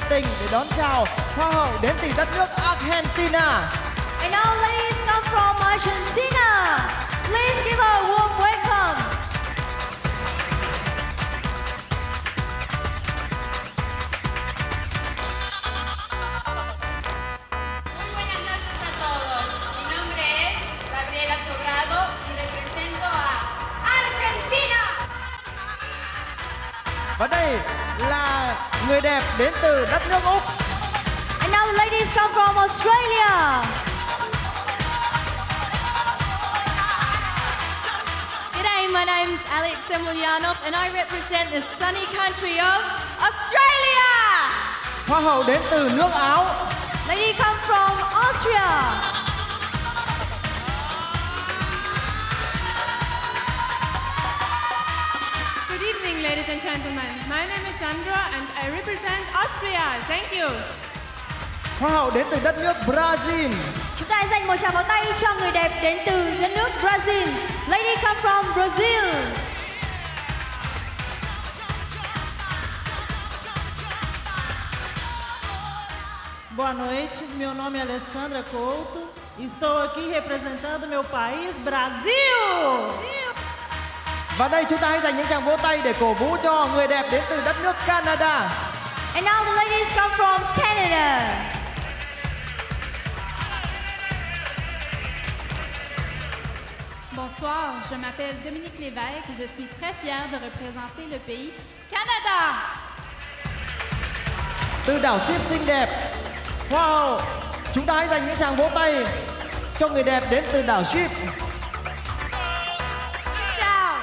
nhiệt tình để đón chào Hoa hậu đến từ đất nước Argentina. And now ladies come from Argentina. Please give her a warm welcome. Muy buenas noches a todos. Mi nombre es Gabriela Sobrado y represento a Argentina. Và đây là người đẹp đến từ đất nước Úc. And now the ladies come from Australia. G'day, my name's Alex Emilianov and I represent the sunny country of Australia. Hoa hậu đến từ nước Áo. Lady come from Austria. Good evening, ladies and gentlemen. My name is Sandra and I represent Austria. Thank you. Hoa hậu đến từ đất nước Brazil. Chúng ta hãy dành một tràng pháo tay cho người đẹp đến từ đất nước Brazil. Lady come from Brazil. Boa noite, meu nome é Alessandra Couto e estou aqui representando meu país, Brasil! Và đây chúng ta hãy dành những tràng vỗ tay để cổ vũ cho người đẹp đến từ đất nước Canada. And now the ladies come from Canada. Bonsoir, je m'appelle Dominique Lévesque et je suis très fière de représenter le pays Canada. Từ đảo ship xinh đẹp. Wow, chúng ta hãy dành những tràng vỗ tay cho người đẹp đến từ đảo ship. Ciao.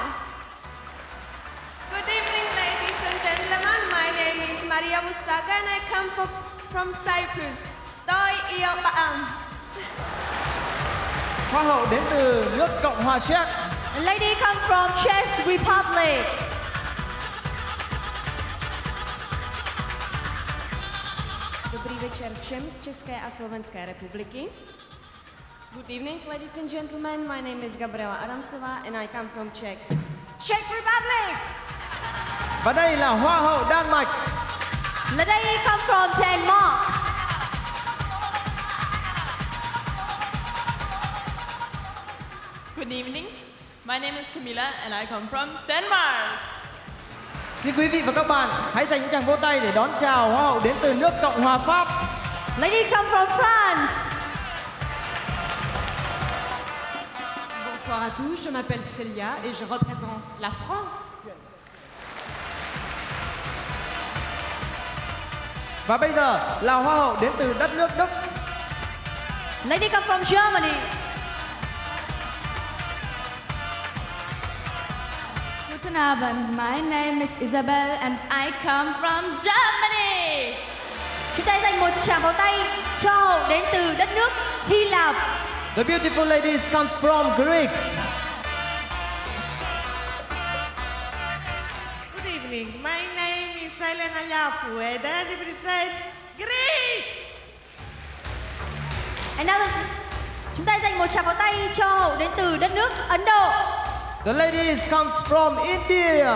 Good evening, ladies and gentlemen. My name is Maria Mustaga and I come from Cyprus. Tôi yêu bạn. Hoa hậu đến từ nước Cộng hòa Séc. The lady come from Czech Republic. Dobrý večer všem z České a Slovenské republiky. Good evening, ladies and gentlemen. My name is Gabriela Adamsová and I come from Czech Republic. Và đây là Hoa hậu Đan Mạch. The lady come from Denmark. Good evening. My name is Camilla and I come from Denmark. Xin quý vị và các bạn hãy dành những tràng vỗ tay để đón chào Hoa hậu đến từ nước Cộng hòa Pháp. Lady come from France. Bonsoir à tous, je m'appelle Célia et je représente la France. Và bây giờ là Hoa hậu đến từ đất nước Đức. Lady come from Germany. Guten Abend. My name is Isabel and I come from Germany. Chúng ta dành một tràng pháo tay cho hậu đến từ đất nước Hy Lạp. The beautiful ladies comes from Greece. Good evening, my name is Elena Liafu and I represent Greece! And now, chúng ta dành một tràng pháo tay cho hậu đến từ đất nước Ấn Độ. The ladies comes from India.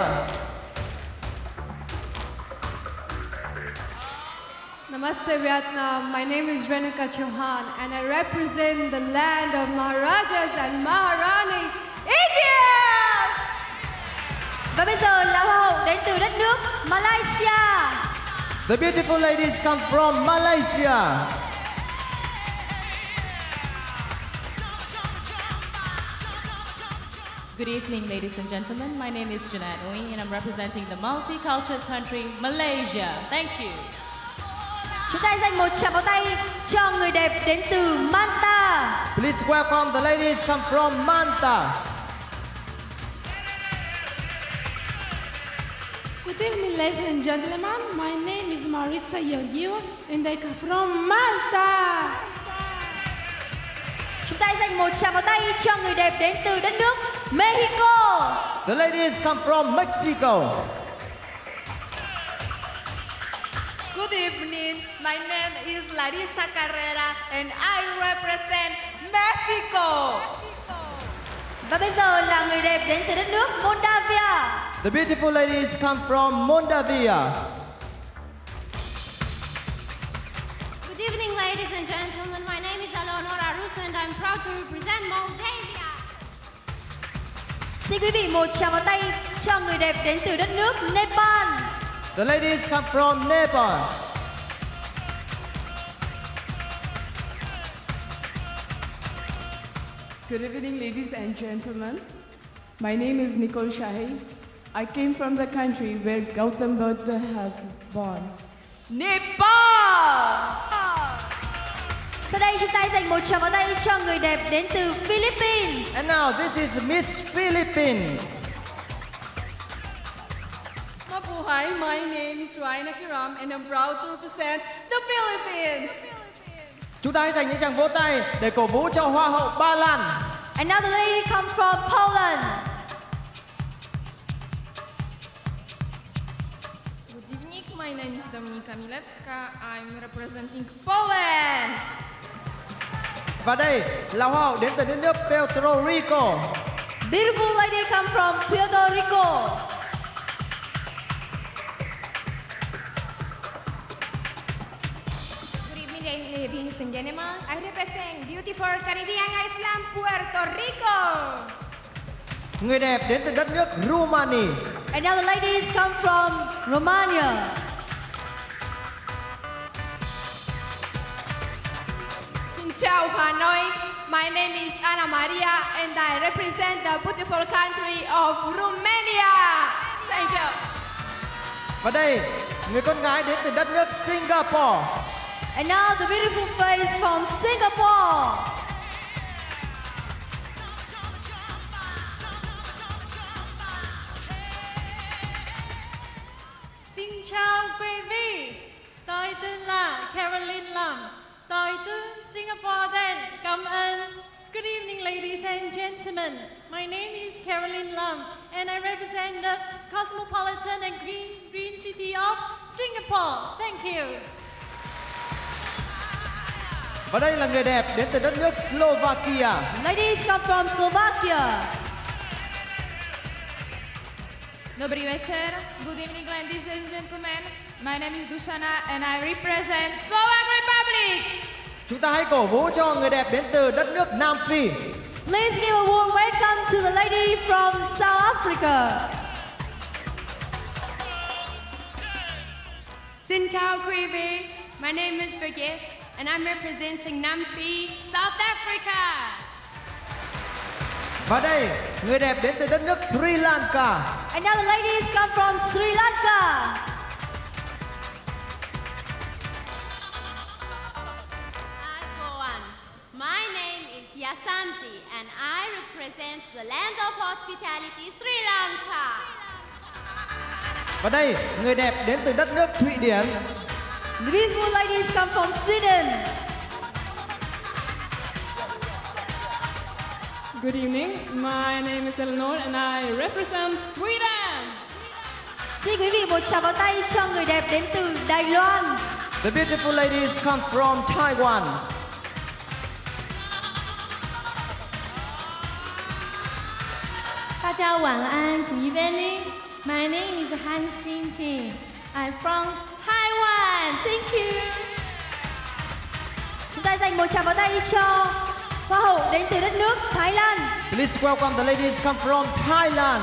Namaste Vietnam. My name is Renuka Chauhan and I represent the land of Maharajas and Maharanis, India. Và bây giờ là hoa hậu đến từ đất nước Malaysia. The beautiful ladies come from Malaysia. Good evening, ladies and gentlemen. My name is Jeanette Ooi and I'm representing the multicultural country Malaysia. Thank you. Chúng ta dành một tràng pháo tay cho người đẹp đến từ Manta. Please welcome the ladies come from Manta. Good evening, ladies and gentlemen. My name is Maritza Yogiwa and I come from Malta. Chúng ta dành một tràng pháo tay cho người đẹp đến từ đất nước Mexico. The ladies come from Mexico. Good evening. My name is Larissa Carrera and I represent Mexico. Và bây giờ là người đẹp đến từ đất nước Moldavia. The beautiful ladies come from Moldavia. ladies and gentlemen, my name is Eleonora Russo and I'm proud to represent Moldavia. Xin quý vị một tràng pháo tay cho người đẹp đến từ đất nước Nepal. The ladies come from Nepal. Good evening, ladies and gentlemen. My name is Nicole Shahi. I came from the country where Gautam Buddha has born. Nepal. Sau đây chúng ta dành một tràng pháo tay cho người đẹp đến từ Philippines. And now this is Miss Philippines. Mabuhay, my name is Raina Kiram and I'm proud to represent the Philippines. Chúng ta hãy dành những tràng vỗ tay để cổ vũ cho Hoa hậu Ba Lan. And now the lady comes from Poland. Good evening, my name is Dominika Milewska. I'm representing Poland. Và đây là Hoa hậu đến từ đất nước Puerto Rico. Beautiful lady come from Puerto Rico. Ladies and gentlemen, I represent beautiful Caribbean island Puerto Rico. Người đẹp đến từ đất nước Romania. And now the ladies come from Romania. Xin chào Hà Nội. My name is Ana Maria and I represent the beautiful country of Romania. Thank you. Và đây, người con gái đến từ đất nước Singapore. And now the beautiful face from Singapore. Xin chào quý vị. Tôi tên là Caroline Lam. Tôi từ Singapore đến. Cảm ơn. Good evening, ladies and gentlemen. My name is Caroline Lam and I represent the cosmopolitan and green city of Singapore. Thank you. Và đây là người đẹp đến từ đất nước Slovakia. Ladies come from Slovakia. Dobrý večer. Good evening, ladies and gentlemen. My name is Dushana and I represent Slovak Republic. Chúng ta hãy cổ vũ cho người đẹp đến từ đất nước Nam Phi. Please give a warm welcome to the lady from South Africa. Xin chào quý vị. My name is Birgit and I'm representing Nam Phi, South Africa. Và đây, người đẹp đến từ đất nước Sri Lanka. And now the ladies come from Sri Lanka. Hi, everyone. My name is Yasanti and I represent the land of hospitality, Sri Lanka. Và đây, người đẹp đến từ đất nước Thụy Điển. The beautiful ladies come from Sweden. Good evening, my name is Eleanor and I represent Sweden. Xin quý vị một tràng pháo tay cho người đẹp đến từ Đài Loan. The beautiful ladies come from Taiwan. Đại gia晚安 Good evening. My name is Han Xinting. I'm from Taiwan. Thank you. Chúng ta dành một tràng pháo tay cho Hoa hậu đến từ đất nước Thái Lan. Please welcome the ladies come from Thailand.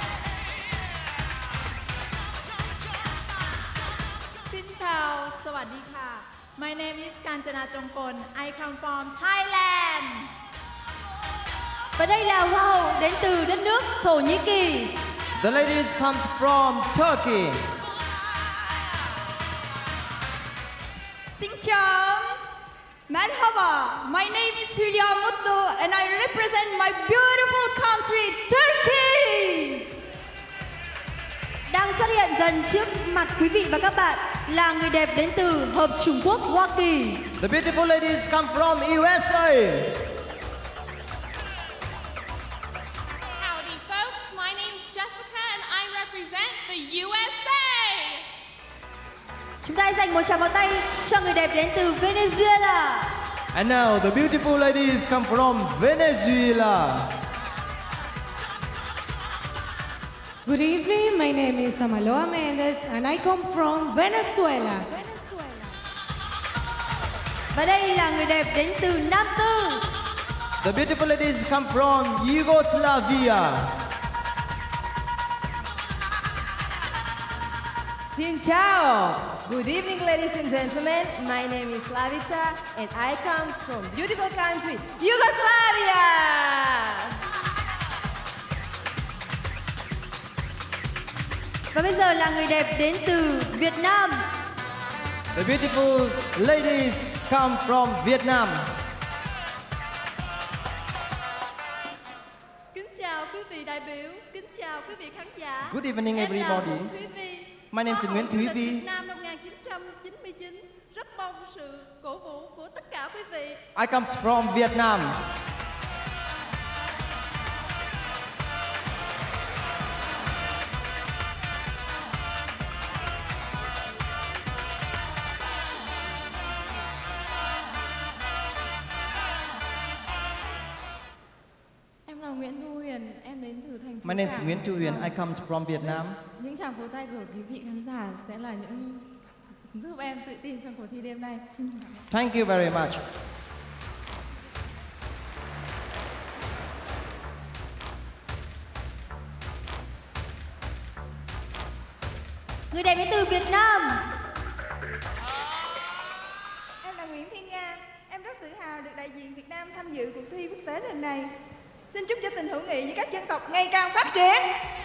Xin chào, สวัสดีค่ะ My name is Kanchana Chongpon. I come from Thailand. Và đây là Hoa hậu đến từ đất nước Thổ Nhĩ Kỳ. The ladies comes from Turkey. Xin chào. Merhaba. My name is Hülya Mutlu and I represent my beautiful country, Turkey. Đang xuất hiện dần trước mặt quý vị và các bạn là người đẹp đến từ Hợp Chủng Quốc Hoa Kỳ. The beautiful ladies come from USA. Howdy, folks. My name's Jessica and I represent the USA. Chúng ta dành một tràng pháo tay cho người đẹp đến từ Venezuela. And now the beautiful ladies come from Venezuela. Good evening, my name is Amaloa Mendez and I come from Venezuela. Và đây là người đẹp đến từ Nam Tư. The beautiful ladies come from Yugoslavia. Xin chào. Good evening, ladies and gentlemen. My name is Slavica and I come from beautiful country, Yugoslavia. Và bây giờ là người đẹp đến từ Việt Nam. The beautiful ladies come from Vietnam. Kính chào quý vị đại biểu, kính chào quý vị khán giả. Good evening, Em là everybody. Nguyễn Thúy Vi. My name is Nguyễn Thúy Vi. Việt Nam năm 1999. Rất mong sự cổ vũ của tất cả quý vị. I come from Vietnam. Em là Nguyễn Thu Huyền, em đến từ thành phố My name is Cảng. Nguyễn Thu Huyền. I come from Vietnam. Những tràng pháo tay của quý vị khán giả sẽ là những giúp em tự tin trong cuộc thi đêm nay. Xin cảm ơn. Thank you very much. Người đẹp đến từ Việt Nam. Em là Nguyễn Thiên Nga. Em rất tự hào được đại diện Việt Nam tham dự cuộc thi quốc tế lần này. Xin chúc cho tình hữu nghị với các dân tộc ngày càng phát triển.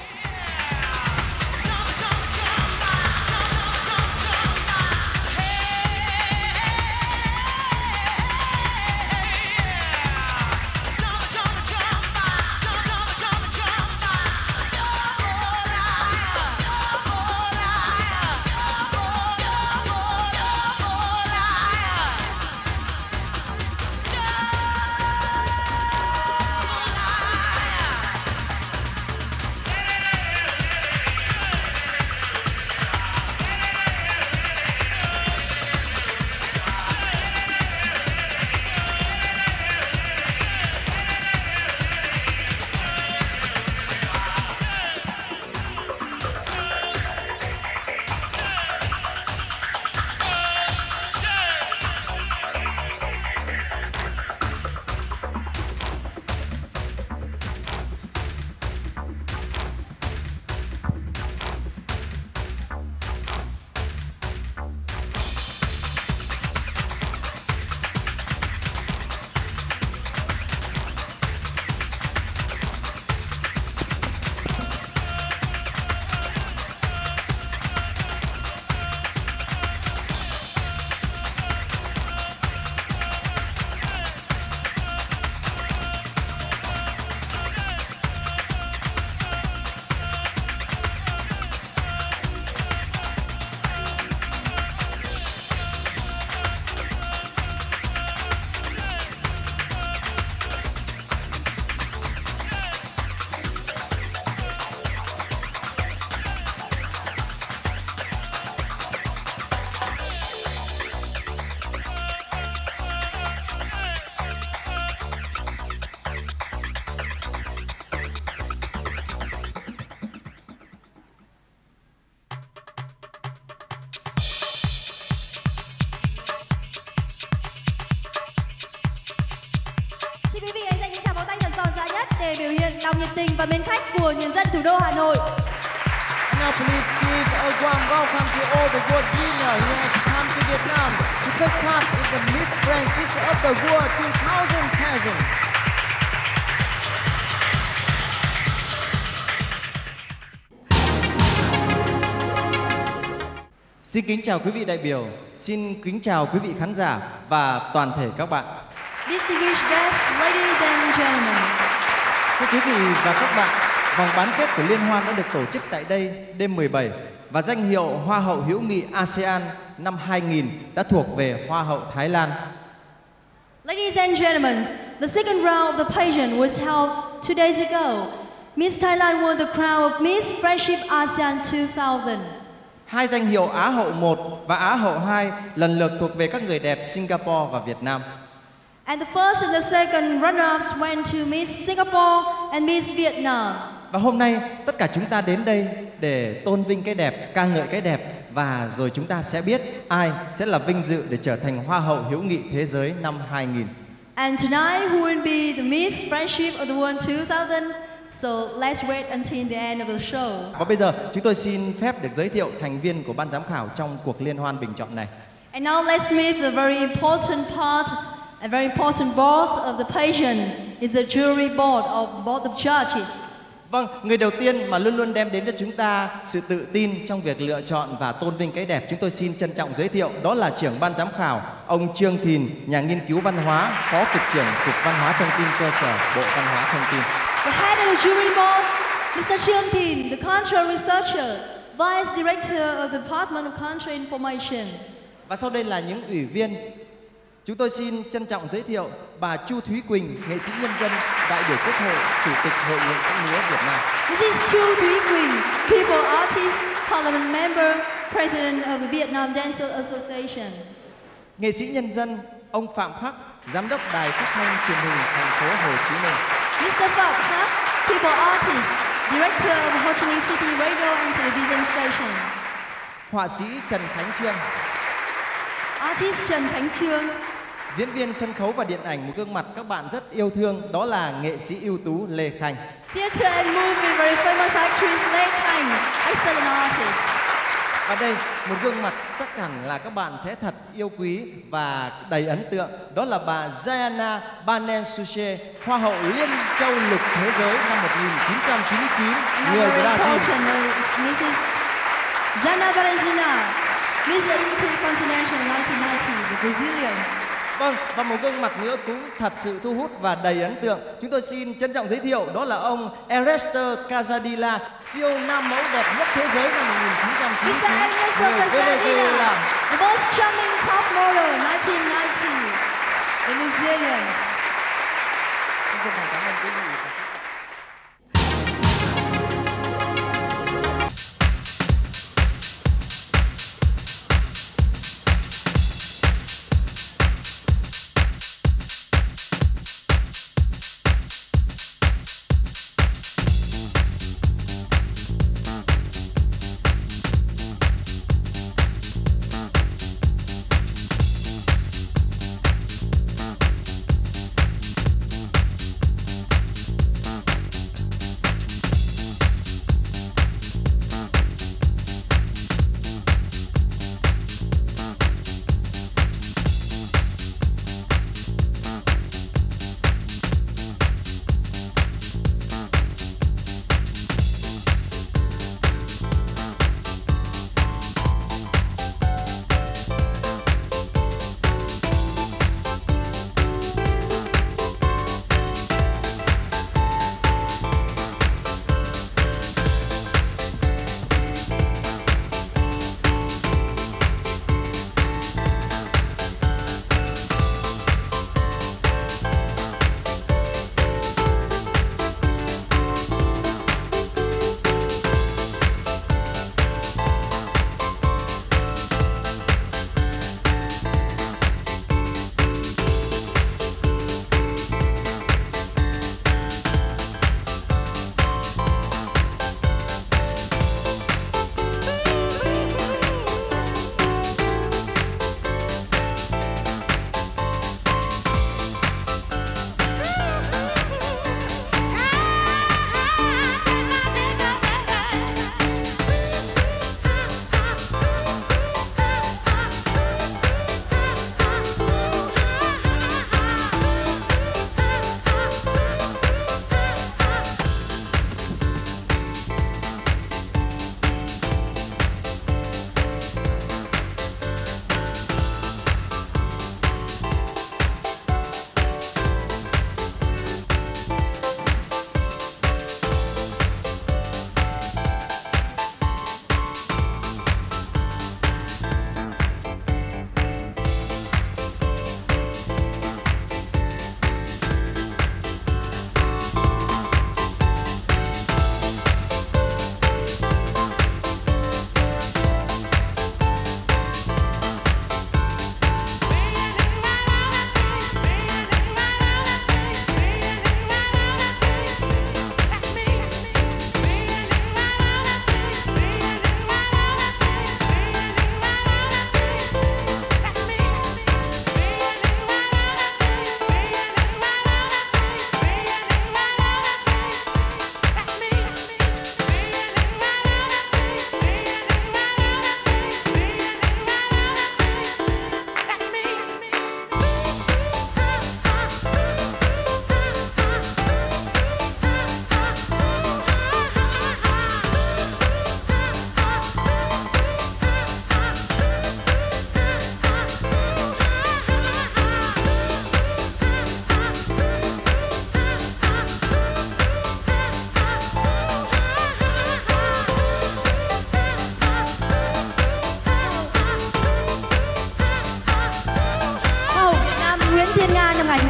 để biểu hiện lòng nhiệt tình và mến khách của nhân dân thủ đô Hà Nội. Now please give a warm welcome to all the world winner who has come to Vietnam to take part in the Miss Grand Sister of the World 2000 pageant. Xin kính chào quý vị đại biểu, xin kính chào quý vị khán giả và toàn thể các bạn. Distinguished guests, ladies and gentlemen. Thưa quý vị và các bạn, vòng bán kết của liên hoan đã được tổ chức tại đây đêm 17 và danh hiệu Hoa hậu hữu nghị ASEAN năm 2000 đã thuộc về Hoa hậu Thái Lan. Ladies and gentlemen, the second round of the pageant was held 2 days ago. Miss Thailand won the crown of Miss Friendship ASEAN 2000. Hai danh hiệu Á hậu 1 và Á hậu 2 lần lượt thuộc về các người đẹp Singapore và Việt Nam. And the first and the second runner-ups went to Miss Singapore and Miss Vietnam. Và hôm nay tất cả chúng ta đến đây để tôn vinh cái đẹp, ca ngợi cái đẹp và rồi chúng ta sẽ biết ai sẽ là vinh dự để trở thành Hoa hậu hữu nghị thế giới năm 2000. And tonight, who will be the Miss Friendship of the World 2000? So let's wait until the end of the show. Và bây giờ chúng tôi xin phép được giới thiệu thành viên của ban giám khảo trong cuộc liên hoan bình chọn này. And now let's meet the very important part, a very important board of the pageant is the jury board of board of judges. Vâng, người đầu tiên mà luôn luôn đem đến cho chúng ta sự tự tin trong việc lựa chọn và tôn vinh cái đẹp, chúng tôi xin trân trọng giới thiệu đó là trưởng ban giám khảo, ông Trương Thìn, nhà nghiên cứu văn hóa, phó cục trưởng Cục Văn hóa Thông tin cơ sở, Bộ Văn hóa Thông tin. The head of the jury board, Mr. Trương Thìn, the cultural researcher, vice director of the Department of Cultural Information. Và sau đây là những ủy viên. Chúng tôi xin trân trọng giới thiệu bà Chu Thúy Quỳnh, nghệ sĩ nhân dân, đại biểu Quốc hội, Chủ tịch Hội nghệ sĩ múa Việt Nam. This is Chu Thúy Quỳnh, People Artist Parliament member, President of the Vietnam Dancers Association. Nghệ sĩ nhân dân, ông Phạm Khắc, Giám đốc Đài Phát thanh Truyền hình thành phố Hồ Chí Minh. Mr. Phạm Khắc, People Artist, Director of Ho Chi Minh City Radio and Television Station. Họa sĩ Trần Khánh Trương. Artist Trần Khánh Trương. Diễn viên sân khấu và điện ảnh, một gương mặt các bạn rất yêu thương, đó là nghệ sĩ ưu tú Lê Khanh. Theater and movie very famous actress Lê Khanh, excellent artist. Và đây, một gương mặt chắc hẳn là các bạn sẽ thật yêu quý và đầy ấn tượng, đó là bà Diana Banensuche, Hoa hậu Liên châu lục thế giới năm 1999, người Brazil. Mrs. Diana Banensuche, Miss Intercontinental 1990, the Brazilian. Vâng, và một gương mặt nữa cũng thật sự thu hút và đầy ấn tượng. Chúng tôi xin trân trọng giới thiệu đó là ông Ernesto Cazadilla, siêu nam mẫu đẹp nhất thế giới năm 1999, người Venezuela. The most charming top model 1990, the New Zealand. Xin chân thành cảm ơn quý vị.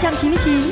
1999.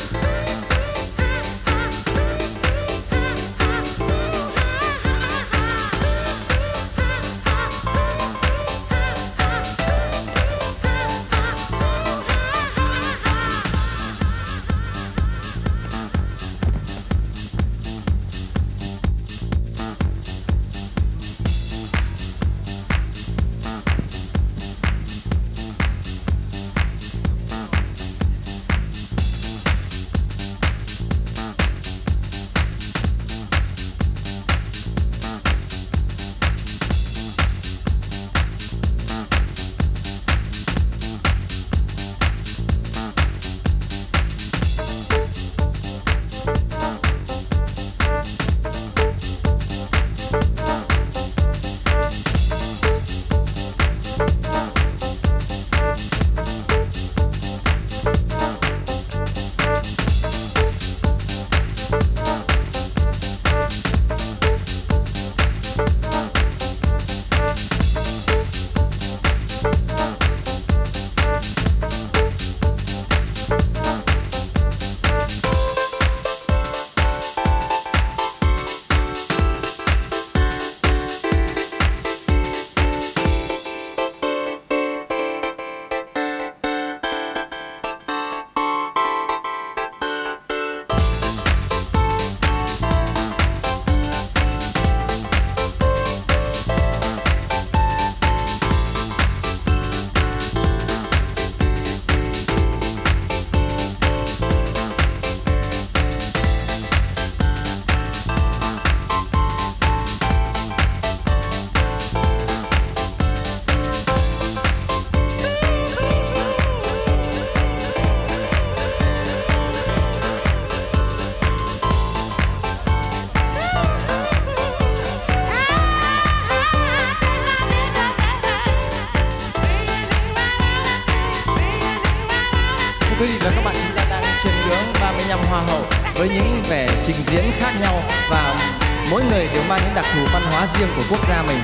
Quý vị và các bạn, chúng ta đang chiêm ngưỡng 35 hoa hậu với những vẻ trình diễn khác nhau và mỗi người đều mang những đặc thù văn hóa riêng của quốc gia mình.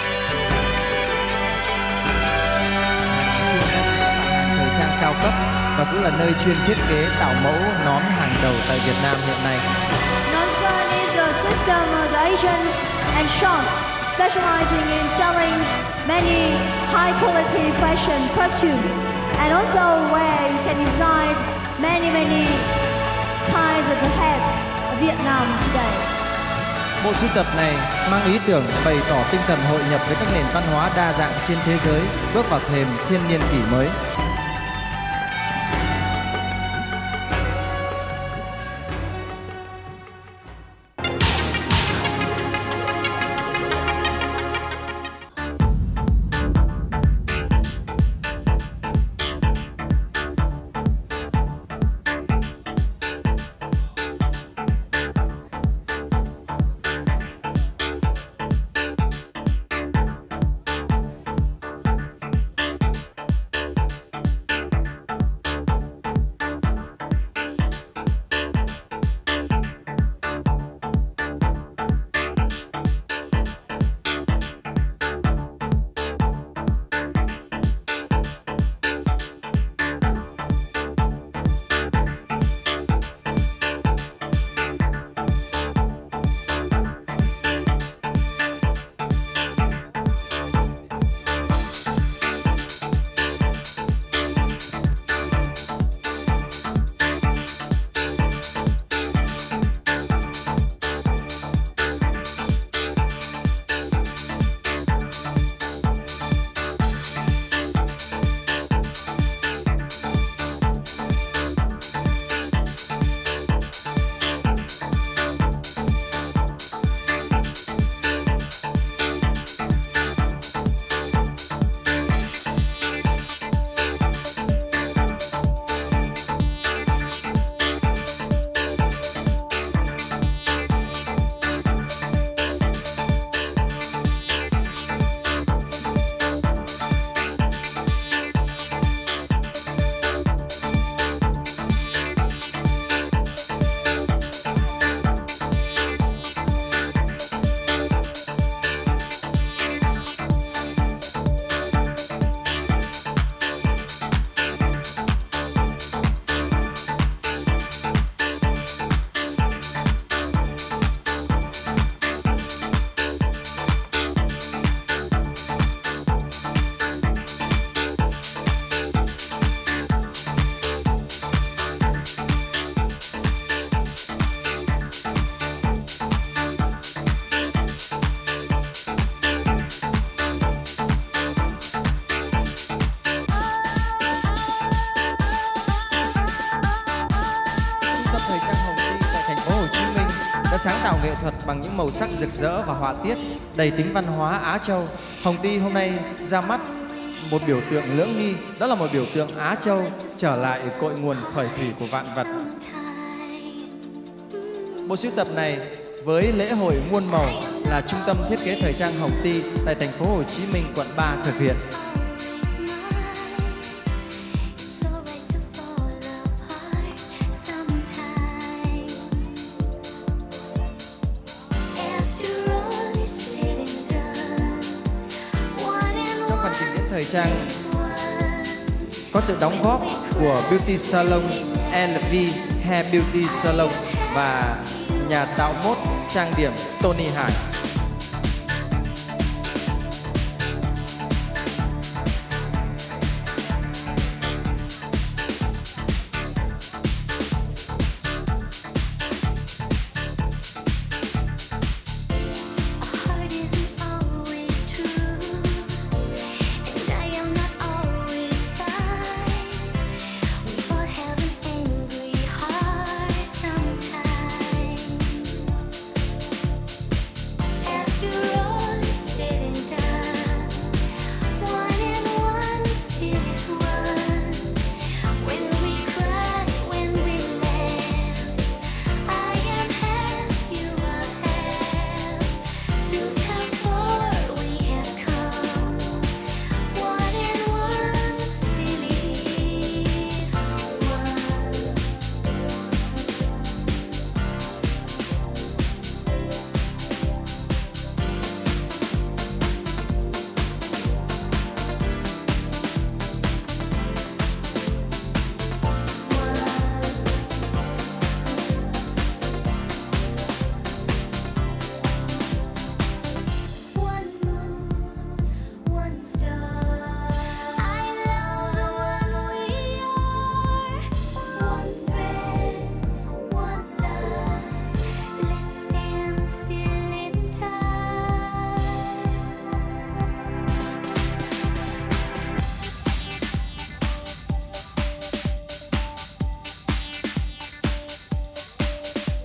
cao cấp và cũng là nơi chuyên thiết kế tạo mẫu nón hàng đầu tại Việt Nam hiện nay. Nonsun is a system of agents and shops specializing in selling many high-quality fashion costumes, and also where you can design many kinds of the hats of Vietnam today. Bộ sưu tập này mang ý tưởng bày tỏ tinh thần hội nhập với các nền văn hóa đa dạng trên thế giới, bước vào thềm thiên niên kỷ mới. Sáng tạo nghệ thuật bằng những màu sắc rực rỡ và họa tiết đầy tính văn hóa Á Châu. Hồng Ty hôm nay ra mắt một biểu tượng lưỡng nghi, đó là một biểu tượng Á Châu trở lại cội nguồn khởi thủy của vạn vật. Bộ sưu tập này với lễ hội muôn màu là trung tâm thiết kế thời trang Hồng Ty tại thành phố Hồ Chí Minh, quận 3 thực hiện. Thời trang có sự đóng góp của Beauty Salon LV Hair Beauty Salon và nhà tạo mốt trang điểm Tony Hải.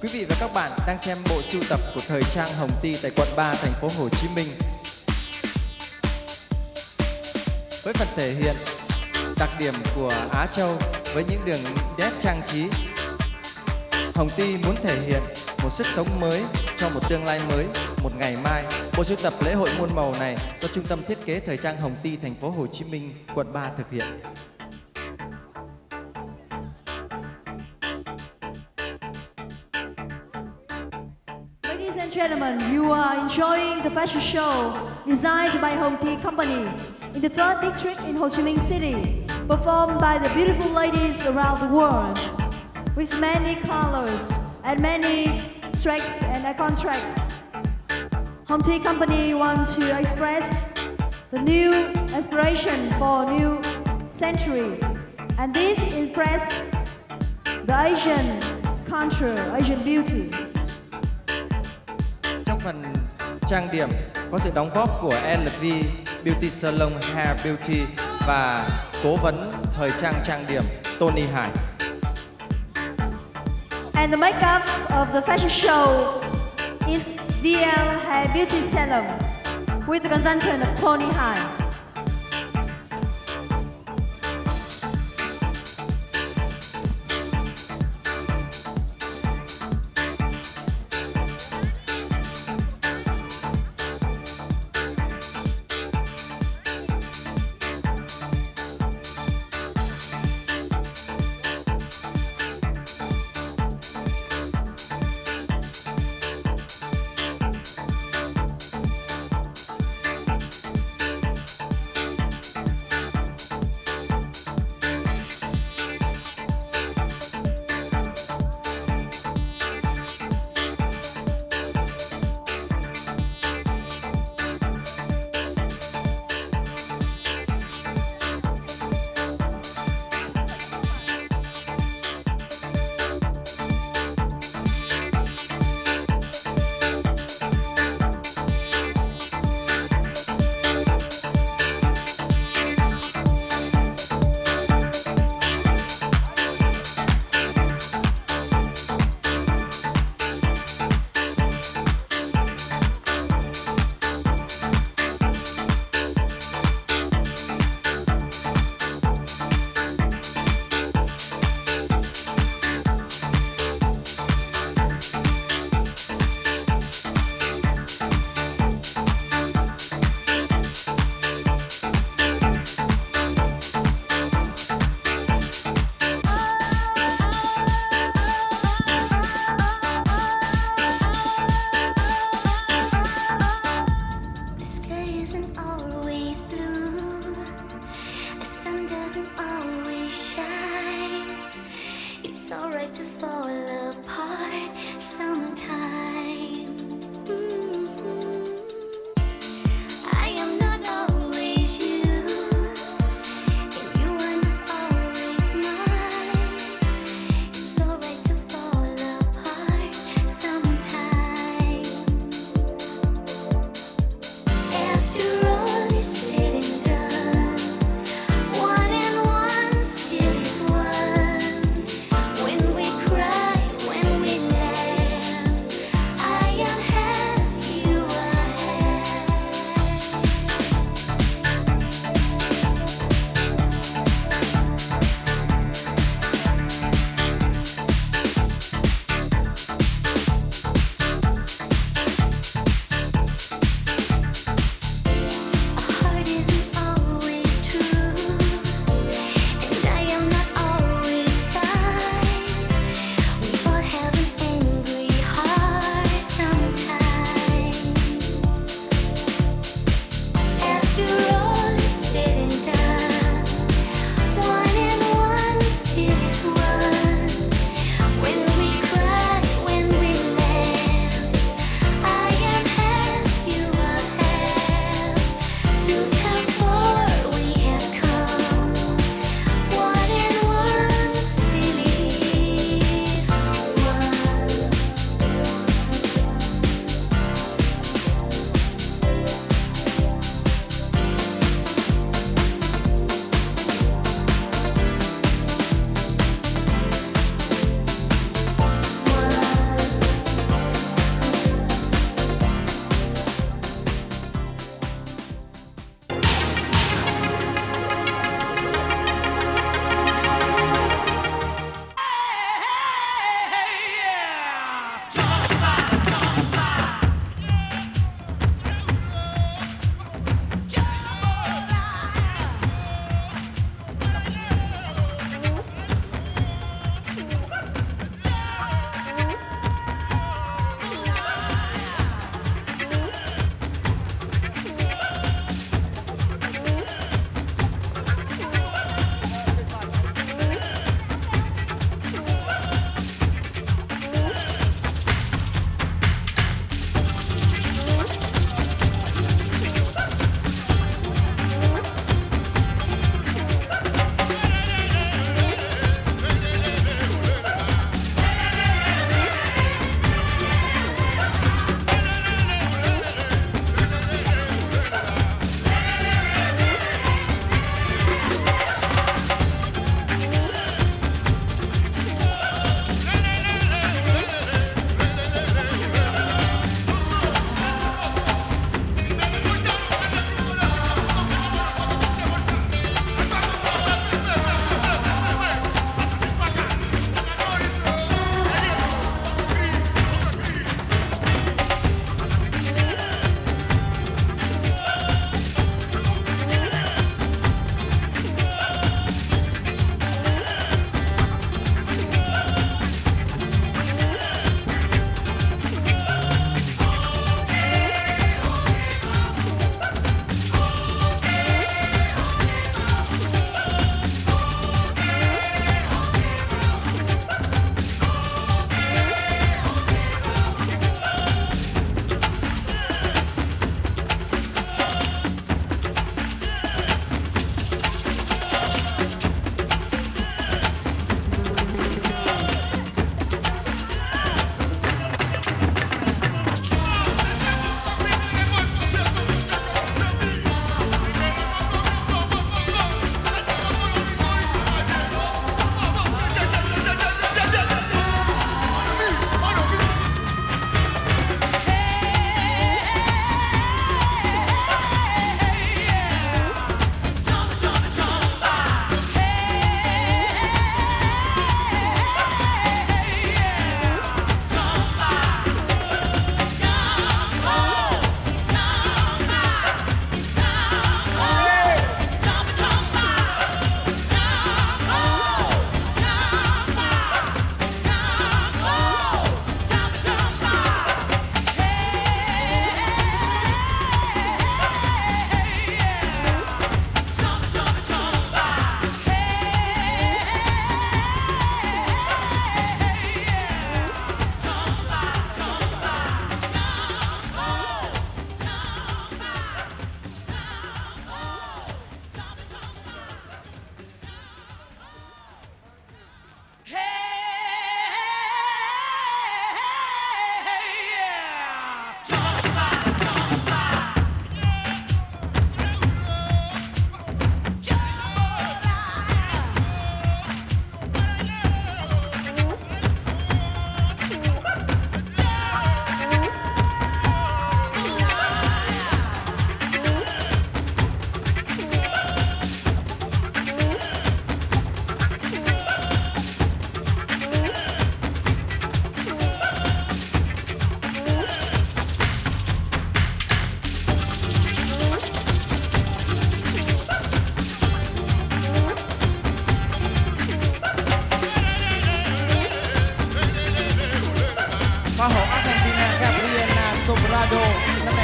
Quý vị và các bạn đang xem bộ sưu tập của thời trang Hồng Ty tại quận 3, thành phố Hồ Chí Minh. Với phần thể hiện đặc điểm của Á Châu với những đường nét trang trí, Hồng Ty muốn thể hiện một sức sống mới cho một tương lai mới, một ngày mai. Bộ sưu tập lễ hội muôn màu này do Trung tâm Thiết kế Thời trang Hồng Ty, thành phố Hồ Chí Minh, quận 3 thực hiện. Ladies and gentlemen, you are enjoying the fashion show designed by Hồng Ty Company in the 3rd district in Ho Chi Minh City, performed by the beautiful ladies around the world, with many colors and many tracks and contracts. Hồng Ty Company wants to express the new aspiration for a new century, and this impress the Asian culture, Asian beauty. Trong phần trang điểm có sự đóng góp của LV Beauty Salon Hair Beauty và cố vấn thời trang trang điểm Tony Hải. And the makeup of the fashion show is VL Hair Beauty Salon with the consultant of Tony Hai.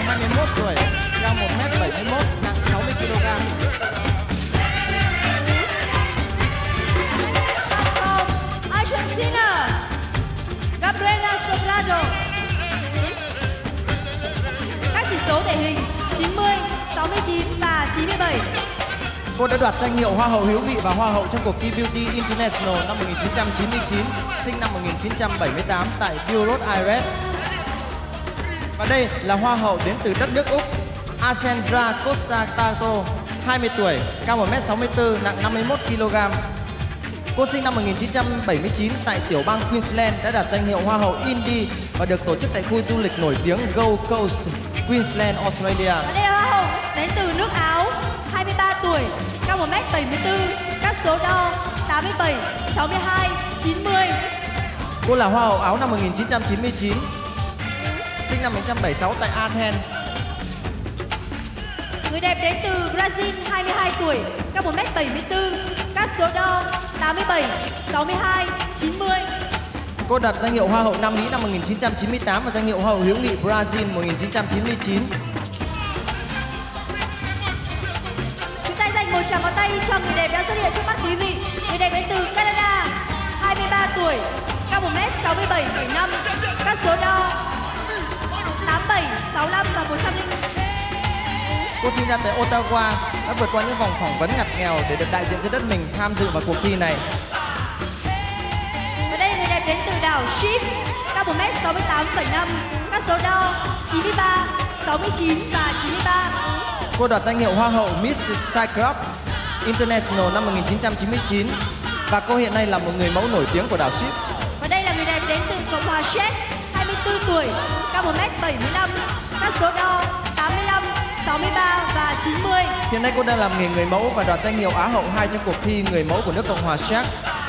21 tuổi, cao 1m71, nặng 60 kg. Argentina, Gabriela Sobrado. Các chỉ số thể hình 90, 69 và 97. Cô đã đoạt danh hiệu Hoa hậu hữu nghị và Hoa hậu trong cuộc thi Beauty International năm 1999, sinh năm 1978 tại Buenos Aires. Và đây là Hoa hậu đến từ đất nước Úc, Alessandra Costa Tato, 20 tuổi, cao 1m64, nặng 51 kg. Cô sinh năm 1979 tại tiểu bang Queensland, đã đạt danh hiệu Hoa hậu Indie và được tổ chức tại khu du lịch nổi tiếng Gold Coast, Queensland, Australia. Và đây là Hoa hậu đến từ nước Áo, 23 tuổi, cao 1m74, các số đo 87, 62, 90. Cô là Hoa hậu Áo năm 1999, sinh năm 1976 tại Athens. Người đẹp đến từ Brazil, 22 tuổi, cao 1m74, các số đo 87, 62, 90. Cô đạt danh hiệu Hoa hậu Nam Mỹ năm 1998 và danh hiệu Hoa hậu hữu nghị Brazil 1999. Chúng ta dành một tràng pháo tay cho người đẹp đã xuất hiện trước mắt quý vị. Người đẹp đến từ Canada, 23 tuổi, cao 1m67,5, các số đo 87, 65 và 100. Cô sinh ra tại Ottawa, đã vượt qua những vòng phỏng vấn ngặt nghèo để được đại diện cho đất mình tham dự vào cuộc thi này. Và đây là người đẹp đến từ đảo Ship, cao 1m68,5, các số đo 93, 69 và 93. Cô đoạt danh hiệu Hoa hậu Miss Cyclops International năm 1999 và cô hiện nay là một người mẫu nổi tiếng của đảo Ship. Và đây là người đẹp đến từ Cộng hòa Séc, 24 tuổi, cao 1m75, các số đo 85, 63 và 90. Hiện nay cô đang làm nghề người mẫu và đoạt danh hiệu Á hậu 2 trong cuộc thi người mẫu của nước Cộng hòa Séc.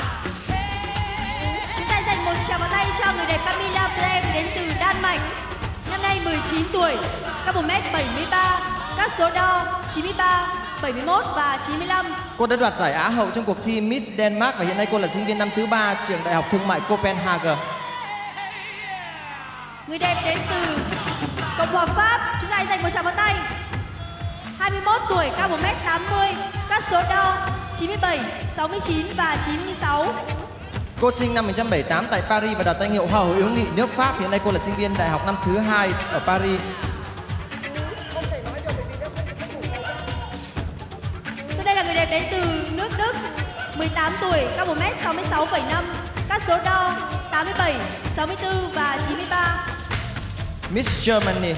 Chúng ta dành một tràng pháo tay cho người đẹp Camilla Blem đến từ Đan Mạch, năm nay 19 tuổi, cao 1m73, các số đo 93, 71 và 95. Cô đã đoạt giải Á hậu trong cuộc thi Miss Denmark và hiện nay cô là sinh viên năm thứ 3 trường Đại học Thương mại Copenhagen. Người đẹp đến từ Cộng hòa Pháp, chúng ta dành một tràng pháo tay. 21 tuổi, cao 1m80, các số đo 97, 69 và 96. Cô sinh năm 1978 tại Paris và đoạt danh hiệu Hoa hậu hữu nghị nước Pháp. Hiện nay cô là sinh viên đại học năm thứ 2 ở Paris. Sau đây là người đẹp đến từ nước Đức, 18 tuổi, cao 1m66,5, các số đo 87, 64 và 93. Miss Germany.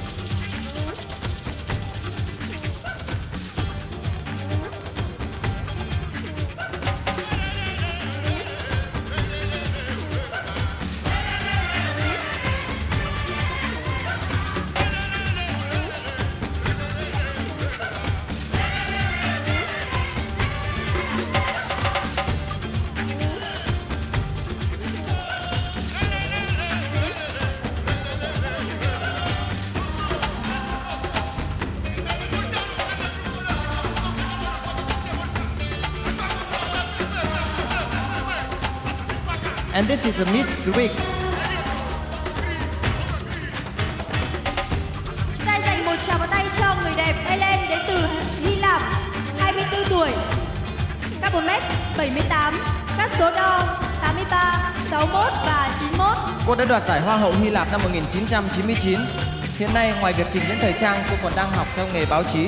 And this is a Miss Greeks. Chúng ta dành một tràng pháo tay cho người đẹp Helen đến từ Hy Lạp, 24 tuổi, cao 1m78, các số đo 83, 61 và 91. Cô đã đoạt giải Hoa hậu Hy Lạp năm 1999. Hiện nay ngoài việc trình diễn thời trang, cô còn đang học theo nghề báo chí.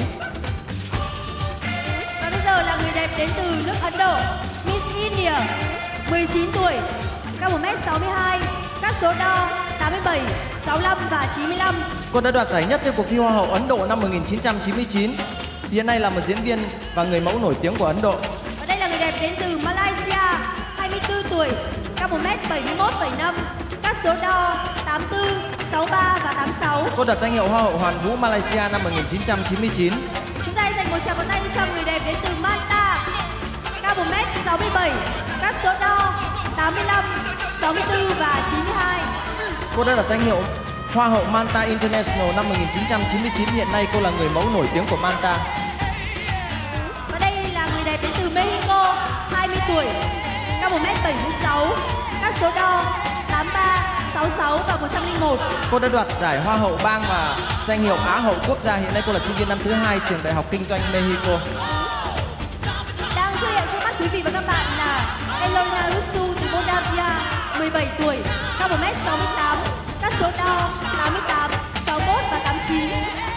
Và bây giờ là người đẹp đến từ nước Ấn Độ, Miss India, 19 tuổi, cao 1m62, các số đo 87, 65 và 95. Cô đã đoạt giải nhất trong cuộc thi Hoa hậu Ấn Độ năm 1999. Hiện nay là một diễn viên và người mẫu nổi tiếng của Ấn Độ. Và đây là người đẹp đến từ Malaysia, 24 tuổi, cao 1m71,5, các số đo 84, 63 và 86. Cô đoạt danh hiệu Hoa hậu Hoàn vũ Malaysia năm 1999. Chúng ta dành một tràng pháo tay cho người đẹp đến từ Malta, cao 1m67, các số đo 85, 64 và 92. Cô đã đoạt danh hiệu Hoa hậu Malta International năm 1999. Hiện nay cô là người mẫu nổi tiếng của Malta. Và đây là người đẹp đến từ Mexico, 20 tuổi, cao 1m76, các số đo 83, 66 và 101. Cô đã đoạt giải Hoa hậu bang và danh hiệu Á hậu quốc gia. Hiện nay cô là sinh viên năm thứ 2 trường Đại học Kinh doanh Mexico. Đang xuất hiện trước mắt quý vị và các bạn là Elona Rusu từ Moldavia, 17 tuổi, cao 1m68, các số đo 88, 61 và 89.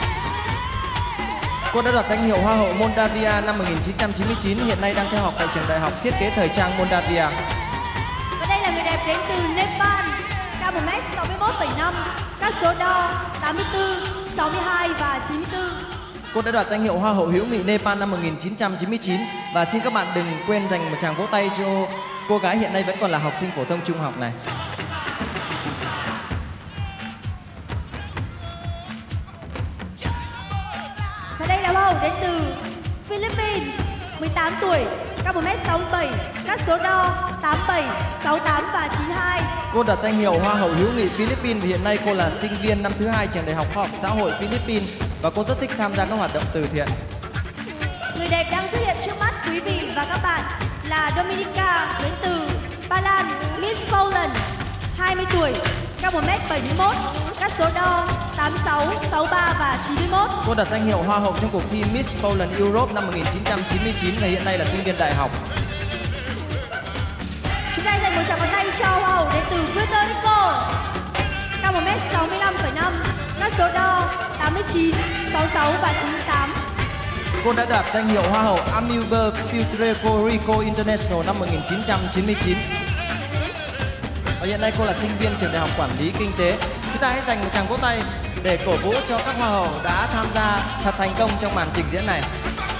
Cô đã đoạt danh hiệu Hoa hậu Moldavia năm 1999, hiện nay đang theo học tại trường Đại học Thiết kế Thời trang Moldavia. Và đây là người đẹp đến từ Nepal, cao 1m61,5, các số đo 84, 62 và 94. Cô đã đoạt danh hiệu Hoa hậu hữu nghị Nepal năm 1999 và xin các bạn đừng quên dành một tràng vỗ tay cho cô gái hiện nay vẫn còn là học sinh phổ thông trung học này. Và đây là Hoa hậu đến từ Philippines, 18 tuổi, cao 1m67, các số đo 87, 68 và 92. Cô đoạt danh hiệu Hoa hậu hữu nghị Philippines và hiện nay cô là sinh viên năm thứ 2 trường Đại học Khoa học Xã hội Philippines và cô rất thích tham gia các hoạt động từ thiện. Người đẹp đang xuất hiện trước mắt quý vị và các bạn là Dominika đến từ Ba Lan, Miss Poland, 20 tuổi, cao 1m71, các số đo 86, 63 và 91. Cô đoạt danh hiệu Hoa hậu trong cuộc thi Miss Poland Europe năm 1999 và hiện nay là sinh viên đại học. Chúng ta dành một tràng pháo tay cho Hoa hậu đến từ Puerto Rico, cao 1m65,5, các số đo 89, 66 và 98. Cô đã đoạt danh hiệu Hoa hậu Amiuber Puerto Rico International năm 1999. Và hiện nay cô là sinh viên trường Đại học Quản lý Kinh tế. Chúng ta hãy dành một tràng vỗ tay để cổ vũ cho các hoa hậu đã tham gia thật thành công trong màn trình diễn này.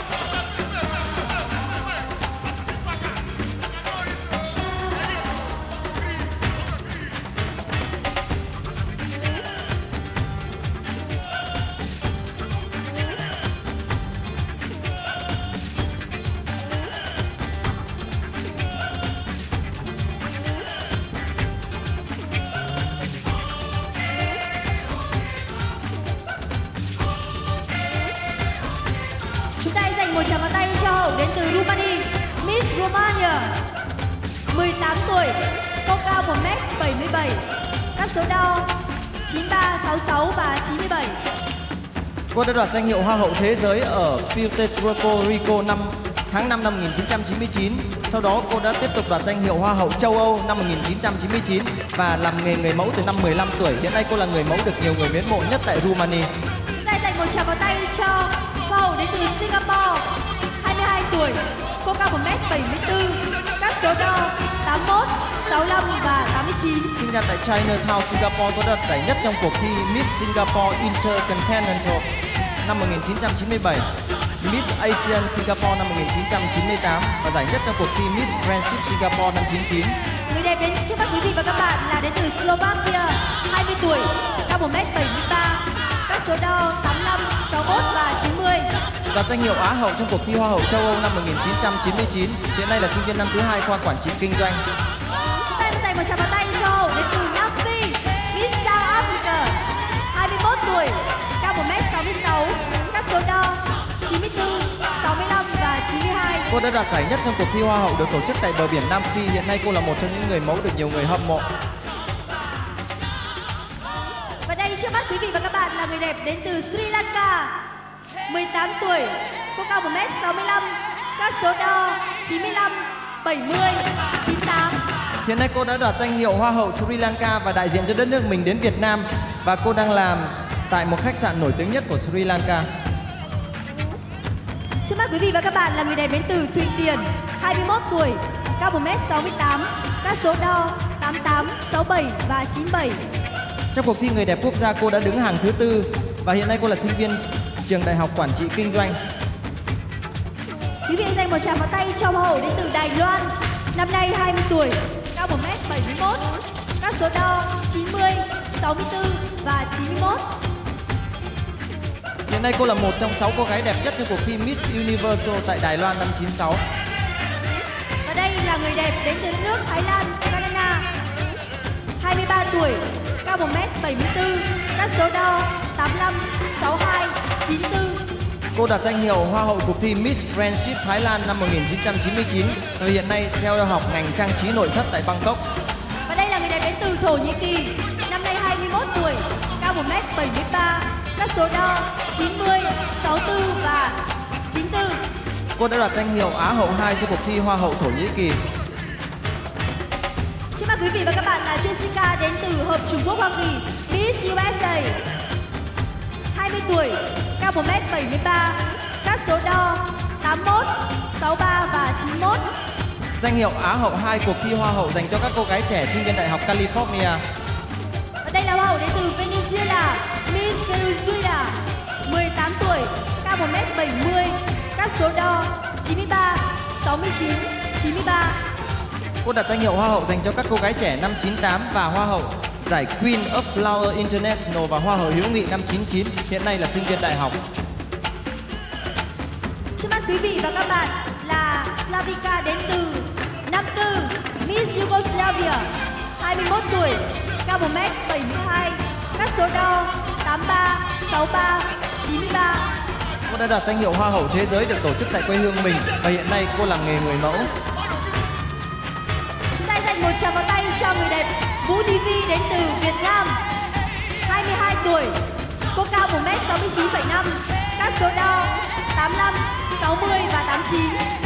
Chúng ta hãy dành một tràng pháo tay cho Hoa hậu đến từ Romania, Miss Romania, 18 tuổi, cô cao 1m77, các số đo 93, 66 và 97. Cô đã đoạt danh hiệu Hoa hậu Thế giới ở Puerto Rico tháng 5 năm 1999. Sau đó cô đã tiếp tục đoạt danh hiệu Hoa hậu châu Âu năm 1999 và làm nghề người mẫu từ năm 15 tuổi. Hiện nay cô là người mẫu được nhiều người mến mộ nhất tại Romania. Chúng ta dành một tràng pháo tay cho Hoa hậu đến từ Singapore, 22 tuổi, cô cao 1m74, các số đo 81, 65 và 89. Sinh ra tại Chinatown, Singapore, cô đã đoạt giải nhất trong cuộc thi Miss Singapore Intercontinental năm 1997, Miss ASEAN Singapore năm 1998 và giải nhất trong cuộc thi Miss Friendship Singapore năm 99. Người đẹp đến trước mắt quý vị và các bạn là đến từ Slovakia, 20 tuổi, cao 1m73, các số đo 85, 61 và 90. Đoạt danh hiệu Á hậu trong cuộc thi Hoa hậu châu Âu năm 1999. Hiện nay là sinh viên năm thứ 2 khoa quản trị kinh doanh. Chúng ta dành một tràng pháo tay cho Hoa hậu đến từ Nam Phi, Miss South Africa, 21 tuổi, cao 1m66, các số đo 94, 65 và 92. Cô đã đoạt giải nhất trong cuộc thi Hoa hậu được tổ chức tại bờ biển Nam Phi. Hiện nay cô là một trong những người mẫu được nhiều người hâm mộ. Và đây trước mắt quý vị và các bạn là người đẹp đến từ Sri Lanka, 18 tuổi, cô cao 1m65, các số đo 95, 70, 98. Hiện nay cô đã đoạt danh hiệu Hoa hậu Sri Lanka và đại diện cho đất nước mình đến Việt Nam và cô đang làm tại một khách sạn nổi tiếng nhất của Sri Lanka. Trước mắt quý vị và các bạn là người đẹp đến từ Thụy Điển, 21 tuổi, cao 1m68, các số đo 88, 67 và 97. Trong cuộc thi người đẹp quốc gia cô đã đứng hàng thứ 4 và hiện nay cô là sinh viên trường Đại học Quản trị Kinh doanh. Quý vị dành một tràng pháo tay cho Hoa hậu đến từ Đài Loan, năm nay 20 tuổi, cao 1m71, các số đo 90, 64 và 91. Hiện nay cô là một trong 6 cô gái đẹp nhất trong cuộc thi Miss Universal tại Đài Loan năm 96. Và đây là người đẹp đến từ nước Thái Lan, Canada, 23 tuổi, cao 1m74, các số đo 85, 62, 94. Cô đạt danh hiệu Hoa hậu cuộc thi Miss Friendship Thái Lan năm 1999 và hiện nay theo học ngành trang trí nội thất tại Bangkok. Và đây là người đẹp đến từ Thổ Nhĩ Kỳ, năm nay 21 tuổi, cao 1m73, các số đo 90, 64 và 94. Cô đã đoạt danh hiệu Á hậu 2 cho cuộc thi Hoa hậu Thổ Nhĩ Kỳ. Trước mắt quý vị và các bạn là Jessica đến từ Hợp Trung Quốc Hoa Kỳ, Miss USA. 20 tuổi, cao 1m73, các số đo 81, 63 và 91. Danh hiệu Á hậu 2 cuộc thi Hoa hậu dành cho các cô gái trẻ sinh viên Đại học California. Và đây là Hoa hậu đến từ Venezuela, Miss Venezuela. 18 tuổi, cao 1m70, các số đo 93, 69, 93. Cô đạt danh hiệu Hoa hậu dành cho các cô gái trẻ năm 98 và Hoa hậu giải Queen of Flower International và Hoa hậu hữu nghị năm 99, hiện nay là sinh viên đại học. Trước mắt quý vị và các bạn là Slavika đến từ năm tư, Miss Yugoslavia. 21 tuổi, cao 1m72, các số đo 83, 63, 93. Cô đã đạt danh hiệu Hoa hậu thế giới được tổ chức tại quê hương mình và hiện nay cô làm nghề người mẫu. Chúng ta dành một tràng pháo tay cho người đẹp Vũ Thị Vi đến từ Việt Nam. 22 tuổi, cô cao 1m69,5, các số đo 85, 60 và 89.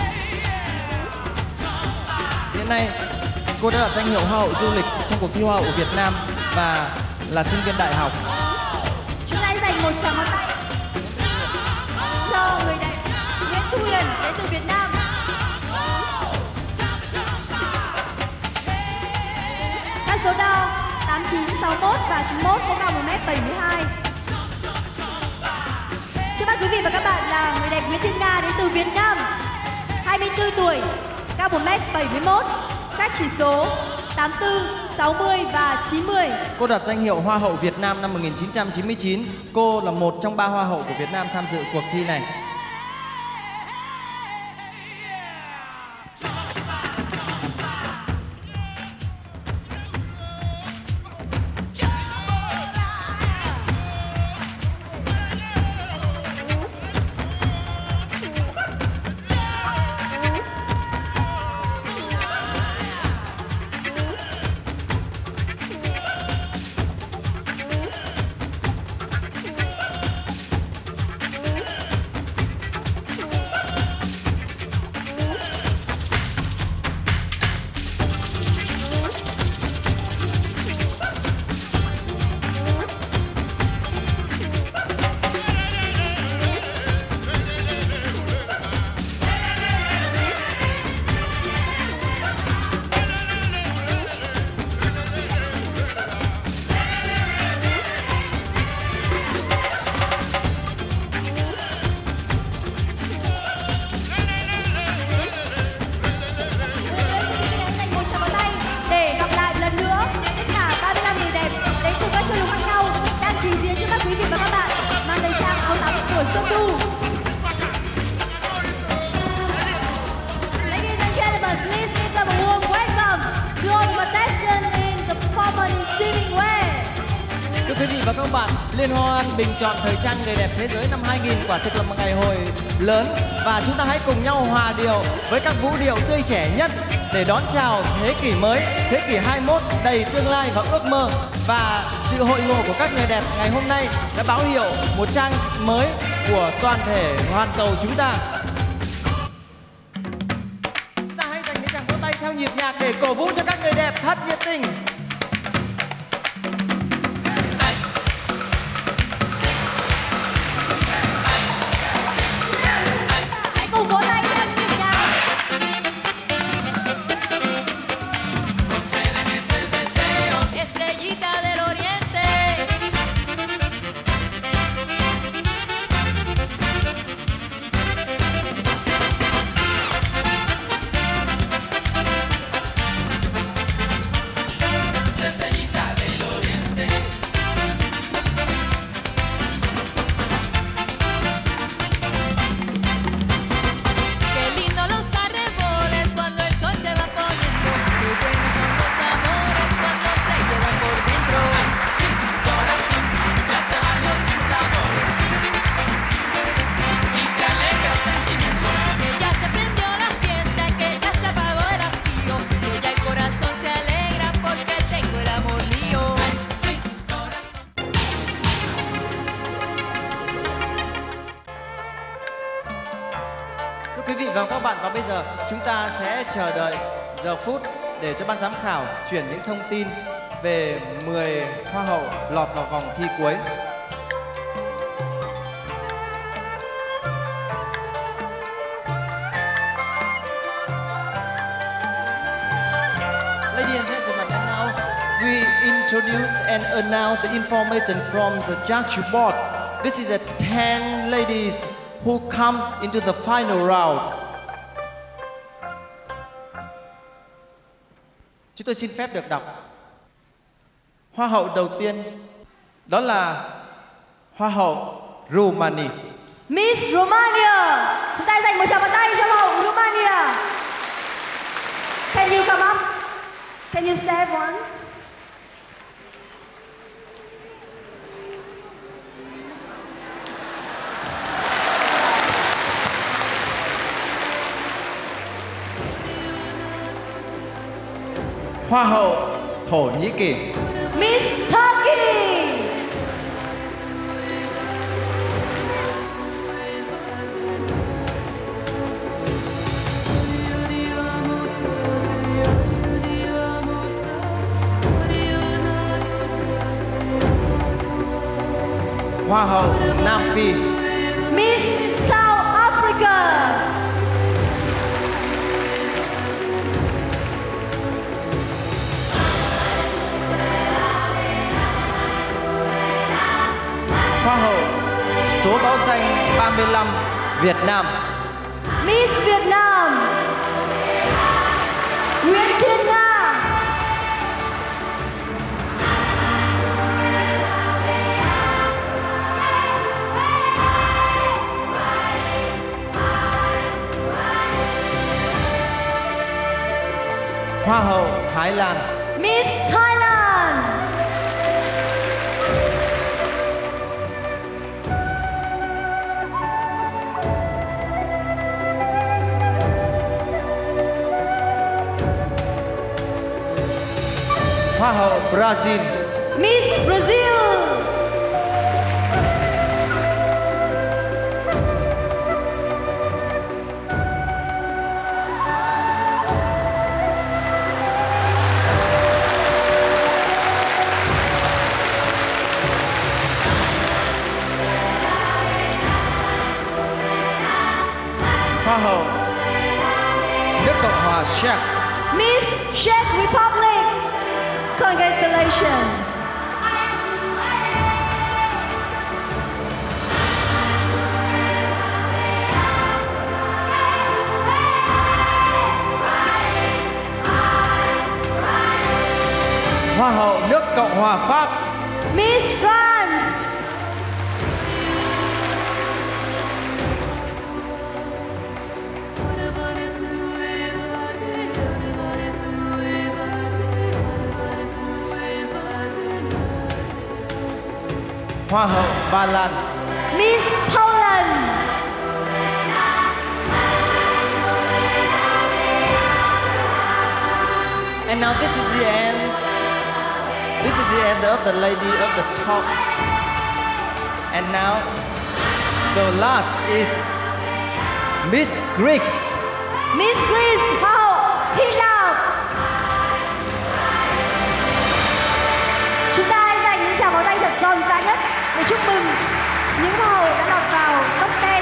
Hiện nay cô đã đạt danh hiệu Hoa hậu du lịch trong cuộc thi Hoa hậu Việt Nam và là sinh viên đại học. Chúng ta dành một tràng pháo tay cho người đẹp Nguyễn Thu Huyền đến từ Việt Nam. Các số đo 89, 61 và 91, cô cao 1m72. Trước mắt quý vị và các bạn là người đẹp Nguyễn Thiên Nga đến từ Việt Nam. 24 tuổi, cao 1m71, các chỉ số 84, 60 và 90. Cô đạt danh hiệu Hoa hậu Việt Nam năm 1999. Cô là một trong 3 Hoa hậu của Việt Nam tham dự cuộc thi này. Xuân Thu. Ladies and gentlemen, please give them a warm welcome to all the contestants in the performance in swimming wear. Thưa quý vị và các bạn, Liên hoan bình chọn thời trang người đẹp thế giới năm 2000 quả thực là một ngày hội lớn và chúng ta hãy cùng nhau hòa điệu với các vũ điệu tươi trẻ nhất để đón chào thế kỷ mới, thế kỷ 21 đầy tương lai và ước mơ. Và sự hội ngộ của các người đẹp ngày hôm nay đã báo hiệu một trang mới của toàn thể hoàn cầu chúng ta. Chúng ta hãy dành những tràng vỗ tay theo nhịp nhạc để cổ vũ cho các người đẹp thật nhiệt tình. Cùng vỗ tay theo nhịp nhạc. Estrellita del Oriente. giờ chúng ta sẽ chờ đợi giờ phút để cho ban giám khảo chuyển những thông tin về 10 hoa hậu lọt vào vòng thi cuối. Ladies and gentlemen, and now we introduce and announce the information from the judge board. This is the 10 ladies who come into the final round. Chúng tôi xin phép được đọc. Hoa hậu đầu tiên đó là Hoa hậu Romania. Miss Romania. Chúng ta dành một tràng pháo tay cho Hoa hậu Romania. Can you come up? Can you step one? Hoa hậu Thổ Nhĩ Kỳ. Miss Turkey. Hoa hậu Nam Phi. Miss South Africa. Hoa hậu số báo danh 35 Việt Nam. Miss Việt Nam Nguyễn Thiên Nga. Hoa hậu Thái Lan. Miss Thailand. Hoa hậu Brazil. Miss Brazil. Hoa hậu nước Cộng hòa Séc. Miss Czech Republic. Congratulations. Hoa hậu nước Cộng hòa Pháp. Miss France. Hoa hậu Ba Lan. Miss Poland. And now this is the end. This is the end of the lady of the top. And now the last is Miss Greece. Miss Greece, Hoa hậu Hy Lạp. Chúng ta hãy dành những tràng pháo tay thật giòn giã nhất để chúc mừng những hoa hậu đã lọt vào top 10.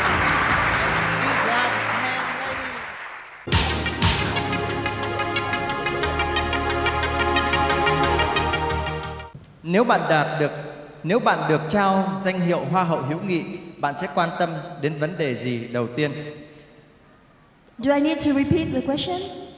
Nếu bạn được trao danh hiệu Hoa hậu hữu nghị, bạn sẽ quan tâm đến vấn đề gì đầu tiên? Do I need to repeat the question?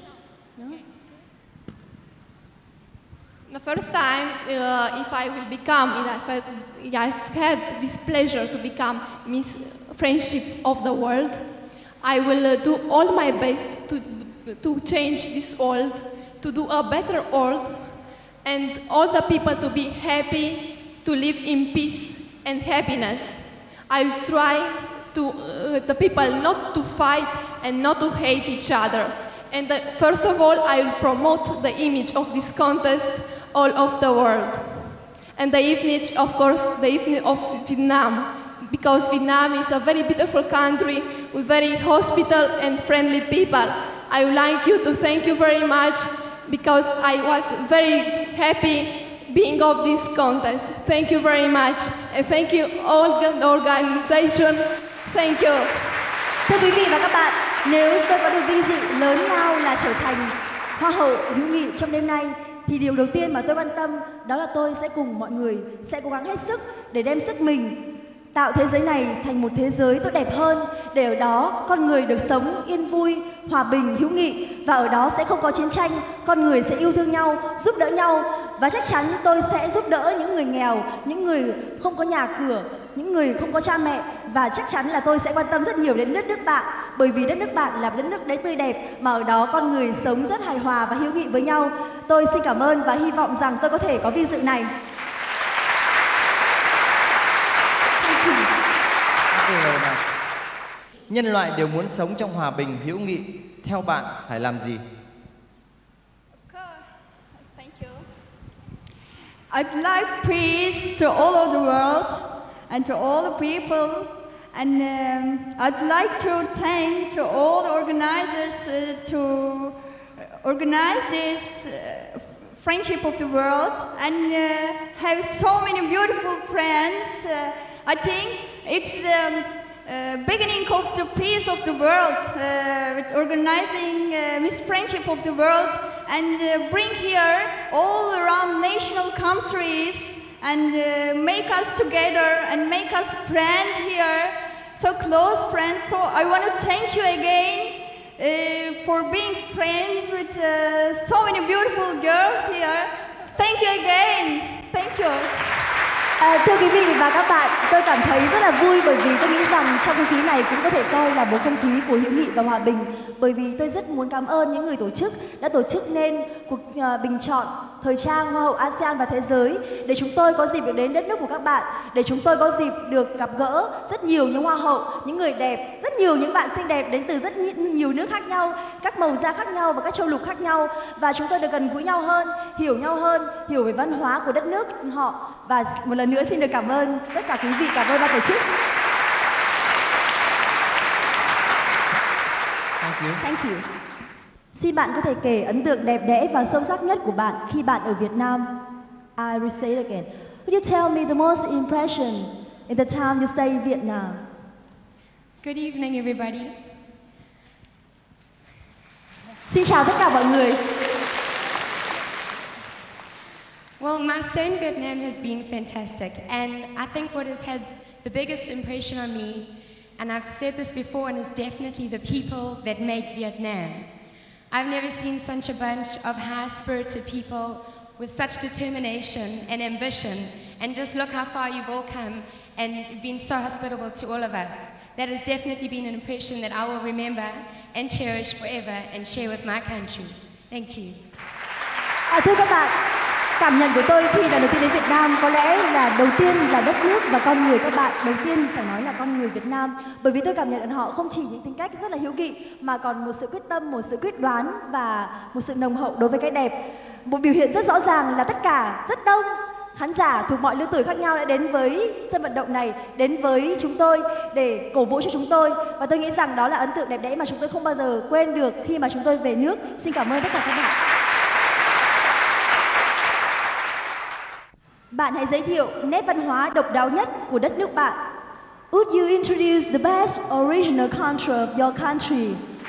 The first time, if I will become, if I've had this pleasure to become Miss Friendship of the World, I will do all my best to change this world, to do a better world, and all the people to be happy, to live in peace and happiness. I will try to the people not to fight and not to hate each other. And first of all, I will promote the image of this contest all over the world. And the image, of course, the image of Vietnam, because Vietnam is a very beautiful country with very hospitable and friendly people. I would like you to thank you very much because I was very happy being of this contest. Thank you very much and thank you all the organization. Thank you. Thưa quý vị và các bạn, nếu tôi có được vinh dự lớn lao là trở thành Hoa hậu hữu nghị trong đêm nay thì điều đầu tiên mà tôi quan tâm đó là tôi sẽ cùng mọi người sẽ cố gắng hết sức để đem sức mình tạo thế giới này thành một thế giới tốt đẹp hơn, để ở đó con người được sống yên vui, hòa bình, hữu nghị và ở đó sẽ không có chiến tranh, con người sẽ yêu thương nhau, giúp đỡ nhau và chắc chắn tôi sẽ giúp đỡ những người nghèo, những người không có nhà cửa, những người không có cha mẹ và chắc chắn là tôi sẽ quan tâm rất nhiều đến đất nước bạn bởi vì đất nước bạn là đất nước đấy tươi đẹp mà ở đó con người sống rất hài hòa và hữu nghị với nhau. Tôi xin cảm ơn và hy vọng rằng tôi có thể có vinh dự này. Nhân loại đều muốn sống trong hòa bình, hữu nghị. Theo bạn phải làm gì? I'd like peace to all of the world and to all the people, and I'd like to thank to all the organizers to organize this friendship of the world and have so many beautiful friends. I think it's the beginning of the peace of the world, with organizing Miss Friendship of the World and bring here all around national countries and make us together and make us friends here, so close friends. So I want to thank you again for being friends with so many beautiful girls here. Thank you again. Thank you. Thưa quý vị và các bạn, tôi cảm thấy rất là vui bởi vì tôi nghĩ rằng trong không khí này cũng có thể coi là một không khí của hữu nghị và hòa bình. Bởi vì tôi rất muốn cảm ơn những người tổ chức đã tổ chức nên cuộc bình chọn thời trang Hoa hậu ASEAN và thế giới để chúng tôi có dịp được đến đất nước của các bạn, để chúng tôi có dịp được gặp gỡ rất nhiều những hoa hậu, những người đẹp, rất nhiều những bạn xinh đẹp đến từ rất nhiều nước khác nhau, các màu da khác nhau và các châu lục khác nhau và chúng tôi được gần gũi nhau hơn, hiểu về văn hóa của đất nước họ. Và một lần nữa xin được cảm ơn tất cả quý vị, cảm ơn ban tổ chức. Thank you. Xin bạn có thể kể ấn tượng đẹp đẽ và sâu sắc nhất của bạn khi bạn ở Việt Nam. I will say it again. Could you tell me the most impression in the time you stay in Vietnam? Good evening, everybody. Xin chào tất cả mọi người. Well, my stay in Vietnam has been fantastic, and I think what has had the biggest impression on me, and I've said this before, and it's definitely the people that make Vietnam. I've never seen such a bunch of high-spirited people with such determination and ambition, and just look how far you've all come, and been so hospitable to all of us. That has definitely been an impression that I will remember and cherish forever and share with my country. Thank you. Thưa các bạn, cảm nhận của tôi khi lần đầu tiên đến Việt Nam có lẽ là đầu tiên là đất nước và con người các bạn. Đầu tiên phải nói là con người Việt Nam, bởi vì tôi cảm nhận họ không chỉ những tính cách rất là hiếu nghị mà còn một sự quyết tâm, một sự quyết đoán và một sự nồng hậu đối với cái đẹp. Một biểu hiện rất rõ ràng là tất cả rất đông khán giả thuộc mọi lứa tuổi khác nhau đã đến với sân vận động này, đến với chúng tôi để cổ vũ cho chúng tôi, và tôi nghĩ rằng đó là ấn tượng đẹp đẽ mà chúng tôi không bao giờ quên được khi mà chúng tôi về nước. Xin cảm ơn tất cả các bạn. Bạn hãy giới thiệu nét văn hóa độc đáo nhất của đất nước bạn. Would you introduce the best original culture of your country?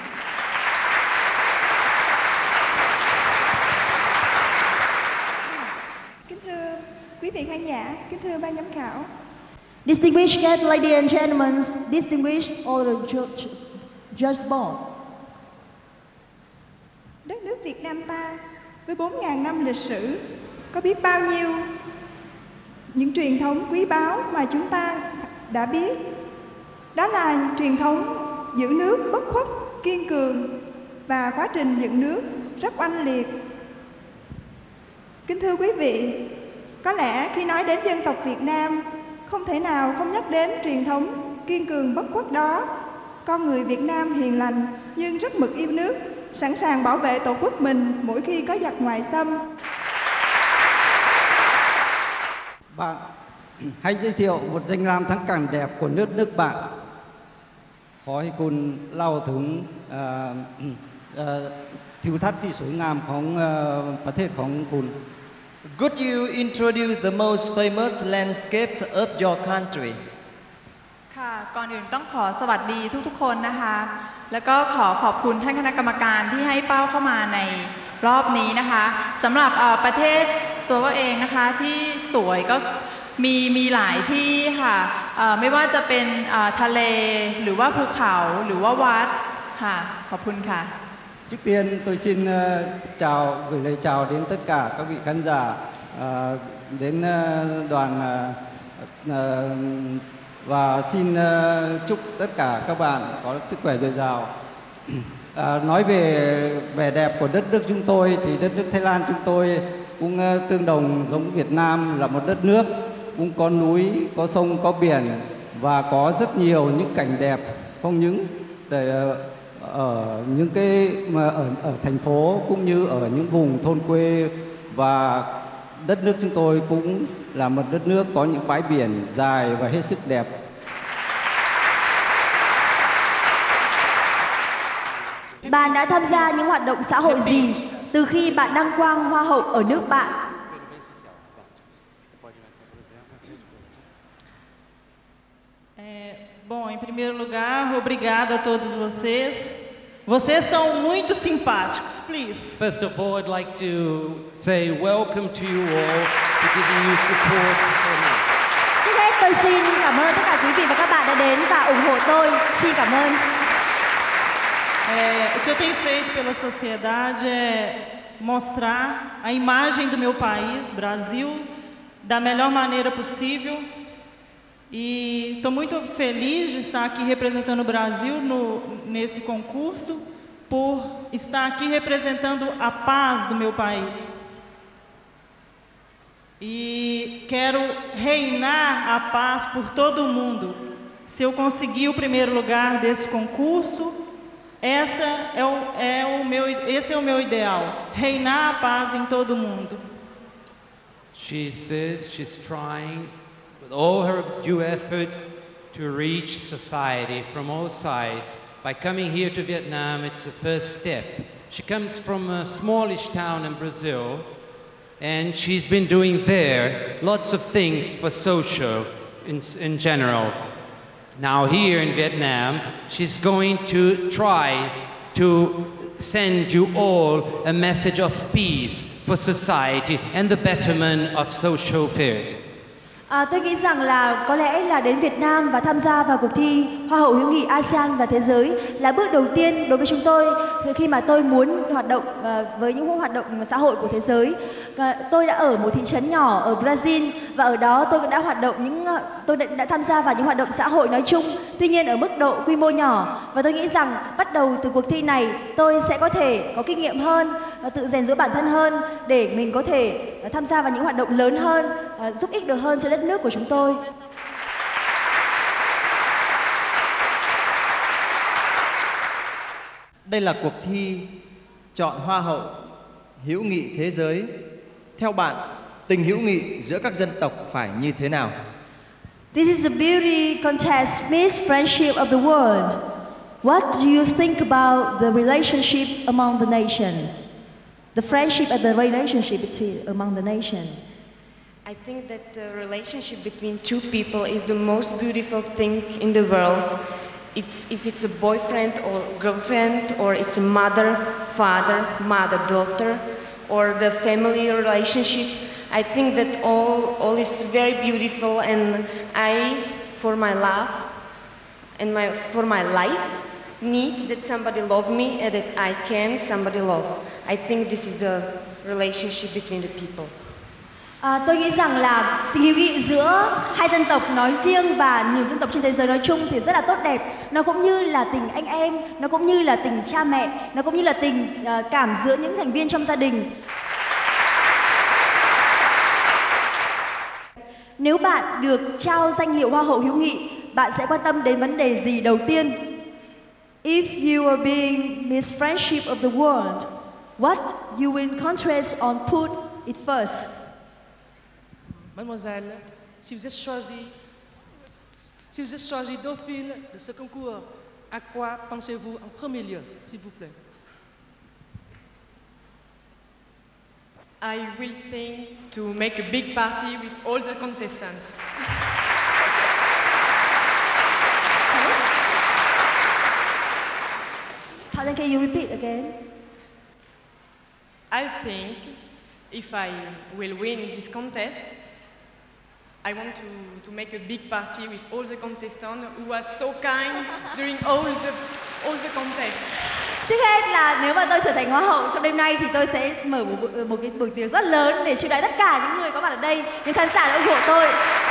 Kính thưa quý vị khán giả, kính thưa ban giám khảo. Distinguished guests, ladies and gentlemen, distinguished all the judges board. Đất nước Việt Nam ta với 4.000 năm lịch sử có biết bao nhiêu những truyền thống quý báu mà chúng ta đã biết. Đó là truyền thống giữ nước bất khuất, kiên cường và quá trình dựng nước rất oanh liệt. Kính thưa quý vị, có lẽ khi nói đến dân tộc Việt Nam, không thể nào không nhắc đến truyền thống kiên cường bất khuất đó. Con người Việt Nam hiền lành nhưng rất mực yêu nước, sẵn sàng bảo vệ tổ quốc mình mỗi khi có giặc ngoại xâm. Bạn hãy giới thiệu một danh lam thắng cảnh đẹp của nước bạn. ขอให้คุณเล่าถึงทิวทัศน์ที่สวยงามของประเทศของคุณ Could you introduce the most famous landscape of your country? ค่ะก่อนอื่นต้องขอสวัสดีทุกๆคนนะคะแล้วก็ขอบคุณท่านคณะกรรมการที่ให้เป้าเข้ามาในรอบนี้นะคะสำหรับประเทศตัวเองนะคะที่สวยก็มีหลายที่ค่ะไม่ว่าจะเป็นทะเลหรือว่าภูเขาหรือว่าวัดค่ะขอบคุณค่ะ Trước tiên tôi xin gửi lời chào đến tất cả các vị khán giả đến đoàn và xin chúc tất cả các bạn có sức khỏe dồi dào. Nói về vẻ đẹp của đất nước chúng tôi thì đất nước Thái Lan chúng tôi cũng tương đồng giống Việt Nam, là một đất nước cũng có núi, có sông, có biển và có rất nhiều những cảnh đẹp, không những ở những ở thành phố cũng như ở những vùng thôn quê, và đất nước chúng tôi cũng là một đất nước có những bãi biển dài và hết sức đẹp. Bạn đã tham gia những hoạt động xã hội gì từ khi bạn đăng quang Hoa hậu ở nước bạn? Bom, em primeiro lugar, obrigada a todos vocês. Vocês são muito simpáticos, please. First of all, I'd like to say welcome to you all, to giving you support for me. Trước hết tôi xin cảm ơn tất cả quý vị và các bạn đã đến và ủng hộ tôi. Xin cảm ơn. O que eu tenho feito pela sociedade é mostrar a imagem do meu país, Brasil, da melhor maneira possível. E estou muito feliz de estar aqui representando o Brasil nesse concurso, por estar aqui representando a paz do meu país. E quero reinar a paz por todo o mundo. Se eu conseguir o primeiro lugar desse concurso, esse é o meu ideal, reinar a paz em todo o mundo. She says she's trying with all her due effort to reach society from all sides. By coming here to Vietnam, it's the first step. She comes from a smallish town in Brazil, and she's been doing there lots of things for social in general. Now here in Vietnam, she's going to try to send you all a message of peace for society and the betterment of social affairs. Tôi nghĩ rằng là có lẽ là đến Việt Nam và tham gia vào cuộc thi Hoa hậu hữu nghị ASEAN và thế giới là bước đầu tiên đối với chúng tôi khi mà tôi muốn hoạt động với những hoạt động xã hội của thế giới. Tôi đã ở một thị trấn nhỏ ở Brazil và ở đó tôi đã tôi đã tham gia vào những hoạt động xã hội nói chung, tuy nhiên ở mức độ quy mô nhỏ, và tôi nghĩ rằng bắt đầu từ cuộc thi này tôi sẽ có thể có kinh nghiệm hơn, tự rèn giũa bản thân hơn để mình có thể tham gia vào những hoạt động lớn hơn, giúp ích được hơn cho đất nước của chúng tôi. Đây là cuộc thi chọn Hoa hậu hữu nghị thế giới. Theo bạn, tình hữu nghị giữa các dân tộc phải như thế nào? This is a beauty contest, Miss Friendship of the World. What do you think about the relationship among the nations? The friendship and the relationship among the nations. I think that the relationship between two people is the most beautiful thing in the world. If it's a boyfriend or girlfriend, or it's a mother, father, mother, daughter, or the family relationship, I think that all is very beautiful, and I, for my love and for my life, need that somebody love me and that I can somebody love. I think this is the relationship between the people. Tôi nghĩ rằng là tình hữu nghị giữa hai dân tộc nói riêng và nhiều dân tộc trên thế giới nói chung thì rất là tốt đẹp. Nó cũng như là tình anh em, nó cũng như là tình cha mẹ, nó cũng như là tình cảm giữa những thành viên trong gia đình. Nếu bạn được trao danh hiệu Hoa hậu hữu nghị, bạn sẽ quan tâm đến vấn đề gì đầu tiên? If you are being Miss Friendship of the World, what you will concentrate on put it first? Mademoiselle, si vous êtes choisie dauphine de ce concours À quoi pensez-vous en premier lieu, s'il vous plaît? I will think to make a big party with all the contestants. Pardon, can you repeat again? I think if I will win this contest, I want to make a big party with all the contestants who was so kind during all the contests. Trước hết là nếu mà tôi trở thành Hoa hậu trong đêm nay thì tôi sẽ mở một cái buổi tiệc rất lớn để chiêu đãi tất cả những người có mặt ở đây, những khán giả đã ủng hộ tôi.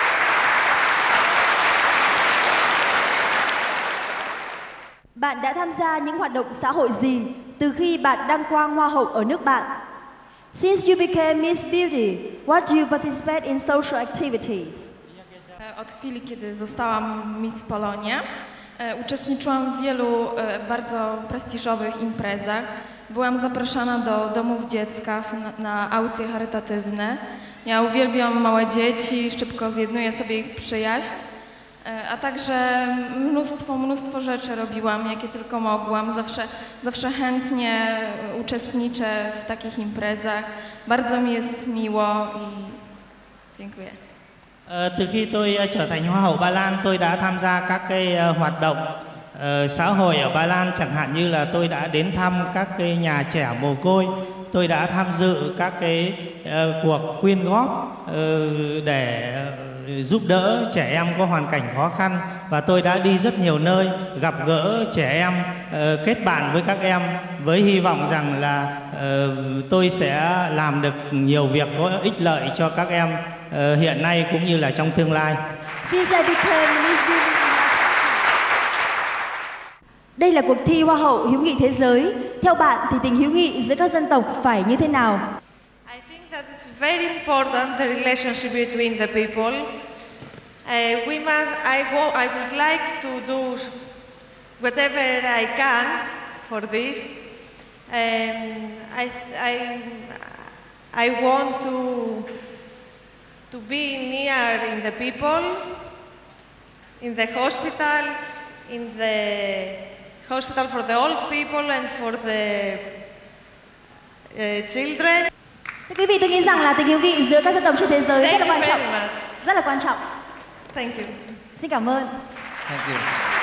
Bạn đã tham gia những hoạt động xã hội gì từ khi bạn đăng quang Hoa hậu ở nước bạn? Since you became Miss Beauty, what do you participate in social activities? Od chwili, kiedy zostałam Miss Polonia, uczestniczyłam w wielu bardzo prestiżowych imprezach. Byłam zapraszana do domów dziecka na aukcje charytatywne. Ja uwielbiam małe dzieci, szybko zjednuję sobie ich przyjaźń, a także mnóstwo rzeczy robiłam, jakie tylko mogłam. Zawsze chętnie uczestniczę w takich imprezach. Bardzo mi jest miło i dziękuję. Từ khi tôi trở thành Hoa hậu Ba Lan, tôi đã tham gia các cái hoạt động xã hội ở Ba Lan, chẳng hạn như là tôi đã đến thăm các cái nhà trẻ mồ côi, tôi đã tham dự các cái cuộc quyên góp để giúp đỡ trẻ em có hoàn cảnh khó khăn, và tôi đã đi rất nhiều nơi gặp gỡ trẻ em, kết bạn với các em với hy vọng rằng là tôi sẽ làm được nhiều việc có ích lợi cho các em hiện nay cũng như là trong tương lai. Since I became Miss Beauty. Đây là cuộc thi Hoa hậu hữu nghị thế giới. Theo bạn thì tình hữu nghị giữa các dân tộc phải như thế nào? I think that it's very important, the relationship between the people. I would like to do whatever I can for this. I want to be near in the people, in the hospital for the old people and for the children. Thưa quý vị, tôi nghĩ rằng là tình hữu nghị giữa các dân tộc trên thế giới rất là quan trọng. Rất là quan trọng. Thank you. Xin cảm ơn. Thank you.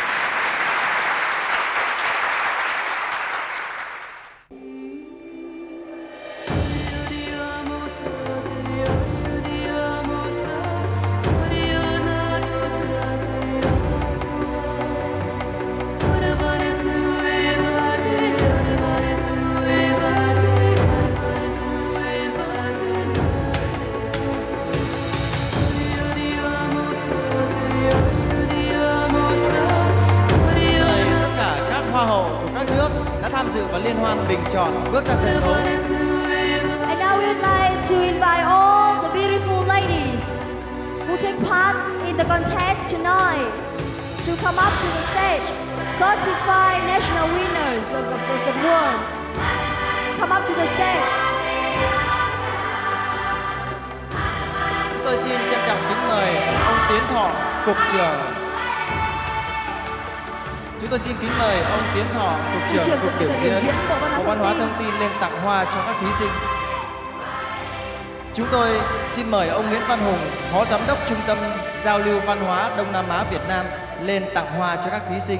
Tham dự vào liên hoan bình chọn bước ra sân khấu. And now we would like to invite all the beautiful ladies who take part in the contest tonight to come up to the stage. 35 national winners of the world to come up to the stage. Chúng tôi xin trân trọng kính mời ông Tiến Thọ, Cục trưởng. Chúng tôi xin kính mời ông Tiến Thọ, Cục trưởng Cục Biểu diễn Bộ Văn hóa Thông tin lên tặng hoa cho các thí sinh. Chúng tôi xin mời ông Nguyễn Văn Hùng, Phó Giám đốc Trung tâm Giao lưu Văn hóa Đông Nam Á Việt Nam lên tặng hoa cho các thí sinh.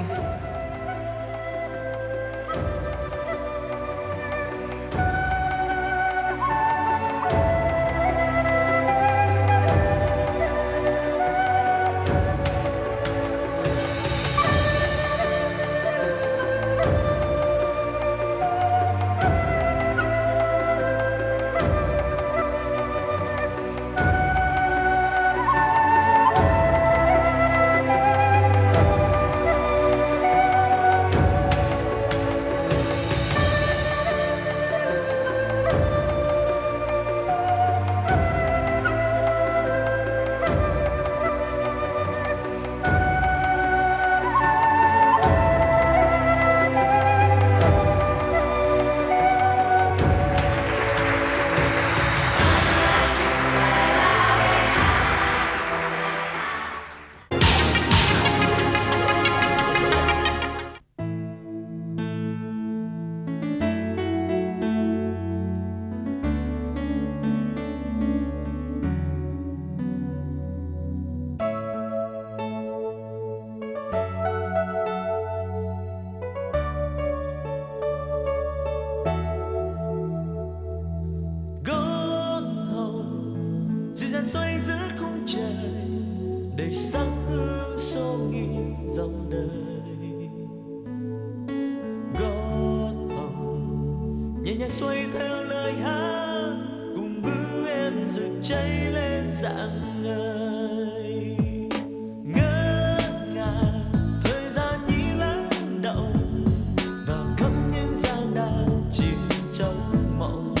xoay theo lời hát cùng bước em rồi cháy lên dạng ngời. Ngỡ ngàng thời gian như lắng động vào khắp những giang đàn chìm trong mộng.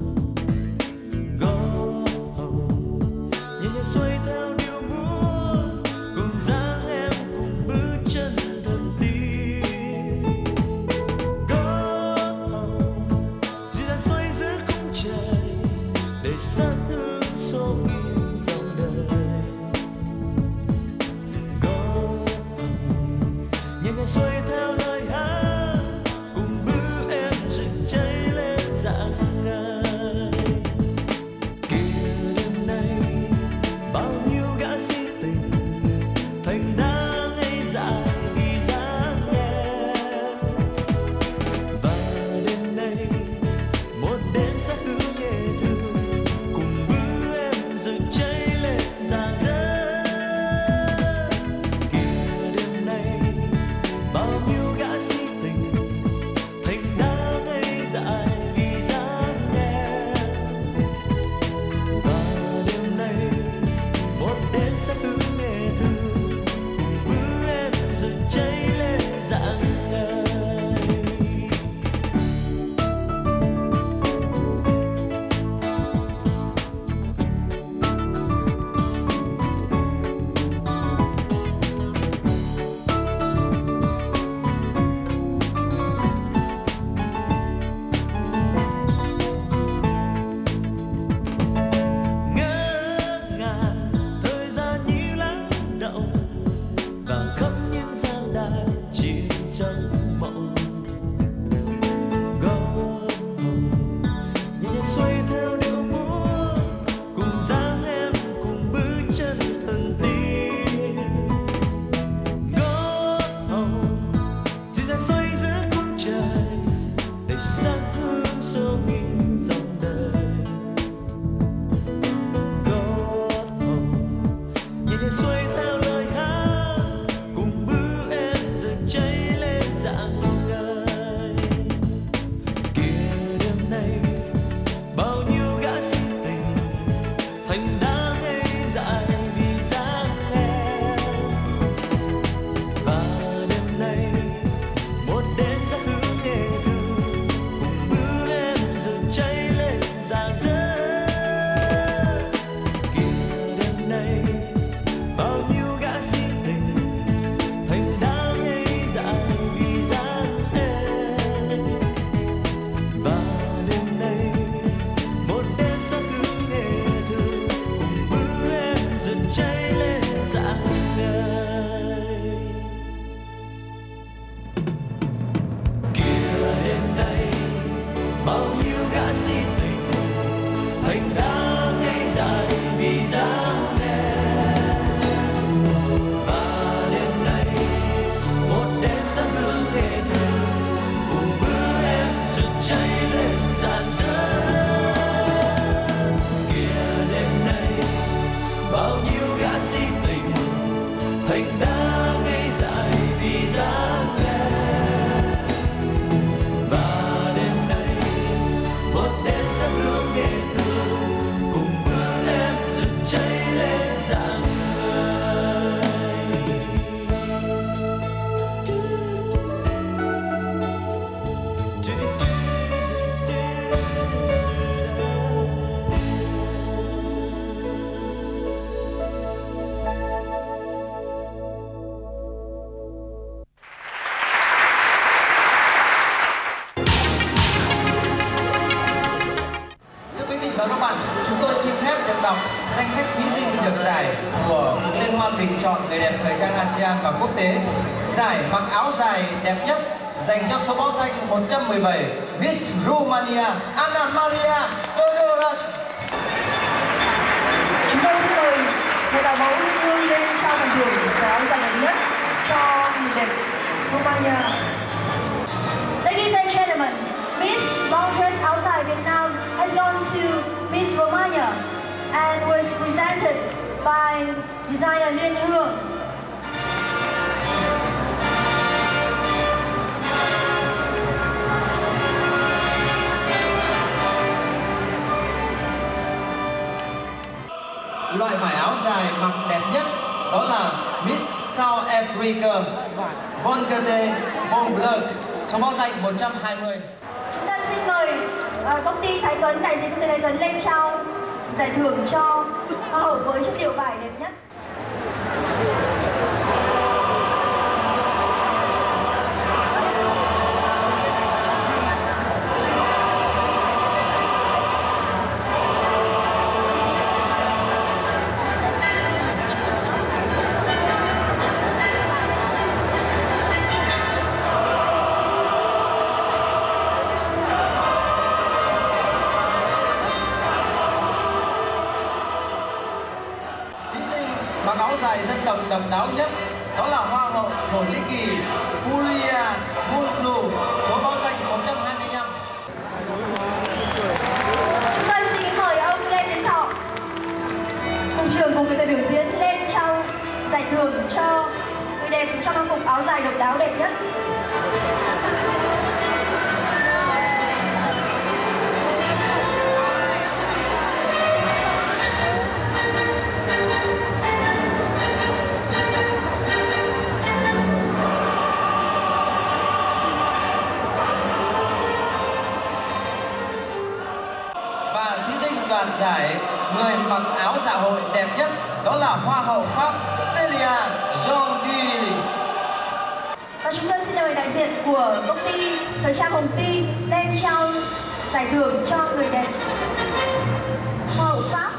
Gót hồng nhẹ nhàng xoay theo điệu múa cùng dáng em cùng bước chân thần tiên. Gót hồng dịu dàng xoay giữa khung trời để sát hương số nghìn dòng đời. Gót hồng nhẹ nhàng xoay theo lời hát cùng bước em rồi cháy lên dạng ngời. Kìa đêm nay bao nhiêu gã si tình thành đá ngây dại vì dáng em. Và đêm nay một đêm sắc hương nghệ thương cùng bước em rồi cháy lên rạng rỡ. Kìa đêm nay bao nhiêu gã si tình thành đá ngây dại vì dáng em. Và đêm nay một đêm sắc hương nghệ thương cùng bước em rồi cháy lên dạng ngời. Ngỡ ngàng thời gian như lắng động vào khắp những giang đàn chìm trong mộng. Gót hồng nhẹ nhàng xoay theo điệu múa cùng dáng em cùng bước chân thần tiên. Gót hồng dịu dàng xoay giữa khung trời để sáng hương số nghìn dòng đời. Gót hồng nhẹ nhàng xoay theo lời hát cùng bước em rồi cháy lên dạng ngời. Kìa đêm nay bao nhiêu gã si tình thành đá ngây dại vì dáng em. Và đêm nay một đêm sắc hương nghệ thương cùng bước em rồi cháy lên rạng rỡ. Kìa đêm nay bao nhiêu gã si tình thành đá ngây dại vì dáng em. Và đêm nay một đêm sắc hương nghệ thương cùng bước em rồi cháy lên dạng ngời. Kìa đêm nay bao nhiêu gã si tình thành đá ngây dại vì dáng em. Và đêm nay một đêm sắc hương nghệ thương cùng bước em rồi cháy lên rạng rỡ. Kìa đêm nay bao nhiêu gã si tình thành đá ngây dại vì dáng em. Và đêm nay một đêm sắc hương nghệ thương cùng bước em rồi cháy lên dạng ngời. Thưa quý vị và các bạn, chúng tôi xin phép được đọc danh sách thí sinh được giải của cuộc liên hoan bình chọn người đẹp thời trang ASEAN và quốc tế. Giải mặc áo dài đẹp nhất dành cho số báo danh 117 Miss Romania Ana Maria Teodoras. Chúng tôi xin mời thầy bảo mẫu Dương lên trao phần thưởng giải áo dài đẹp nhất cho người đẹp Romania. Ladies and gentlemen, Miss Long Dress Outside Vietnam has gone to Miss Romania and was presented by designer Liên Hương. loại vải áo dài mặc đẹp nhất, đó là Miss South Africa Bongate Bonblanc, số báo danh 120. Chúng ta xin mời công ty Thái Tuấn, đại diện công ty Thái Tuấn lên trao giải thưởng cho hoa hậu với chất liệu vải đẹp nhất. Mặc áo dài dân tộc độc đáo nhất, đó là hoa hậu Thổ Nhĩ Kỳ Hülya Mutlu, số báo danh 125. Chúng tôi xin mời ông Lê Tiến Thọ, cục trưởng cùng với đội biểu diễn lên trao giải thưởng cho người đẹp trong trang phục áo dài độc đáo đẹp nhất. Đoạt giải người mặc áo dạ hội đẹp nhất, đó là hoa hậu Pháp Celia Jean-Duy. Và chúng tôi xin mời đại diện của công ty thời trang Hồng Ty lên trao giải thưởng cho người đẹp hoa hậu Pháp.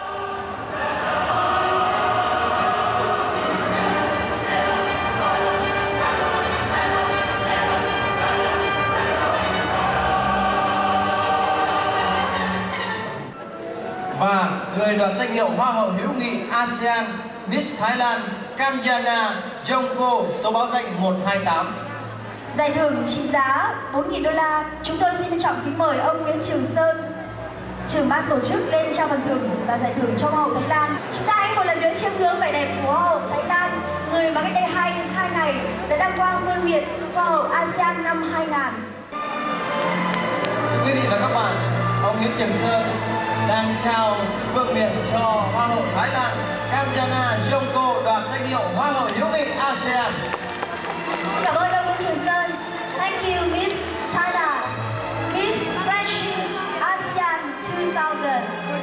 Và người đoạt danh hiệu hoa hậu hữu nghị ASEAN Miss Thailand Kanjana Jongko, số báo danh 128. Giải thưởng trị giá 4.000 đô la. Chúng tôi xin trân trọng kính mời ông Nguyễn Trường Sơn, trưởng ban tổ chức lên trao phần thưởng và giải thưởng cho hoa hậu Thái Lan. Chúng ta hãy một lần nữa chiêm ngưỡng vẻ đẹp của hoa hậu Thái Lan, người mà cách đây hai ngày đã đăng quang vương miện hoa hậu ASEAN năm 2000. Thưa quý vị và các bạn, ông Nguyễn Trường Sơn đang trao vương miện cho hoa hậu Thái Lan Kanjana Jongko đoạt danh hiệu hoa hậu hữu nghị ASEAN. Cảm ơn ông Nguyễn Trường Sơn. Thank you, Miss Thailand, Miss Friendship ASEAN 2000.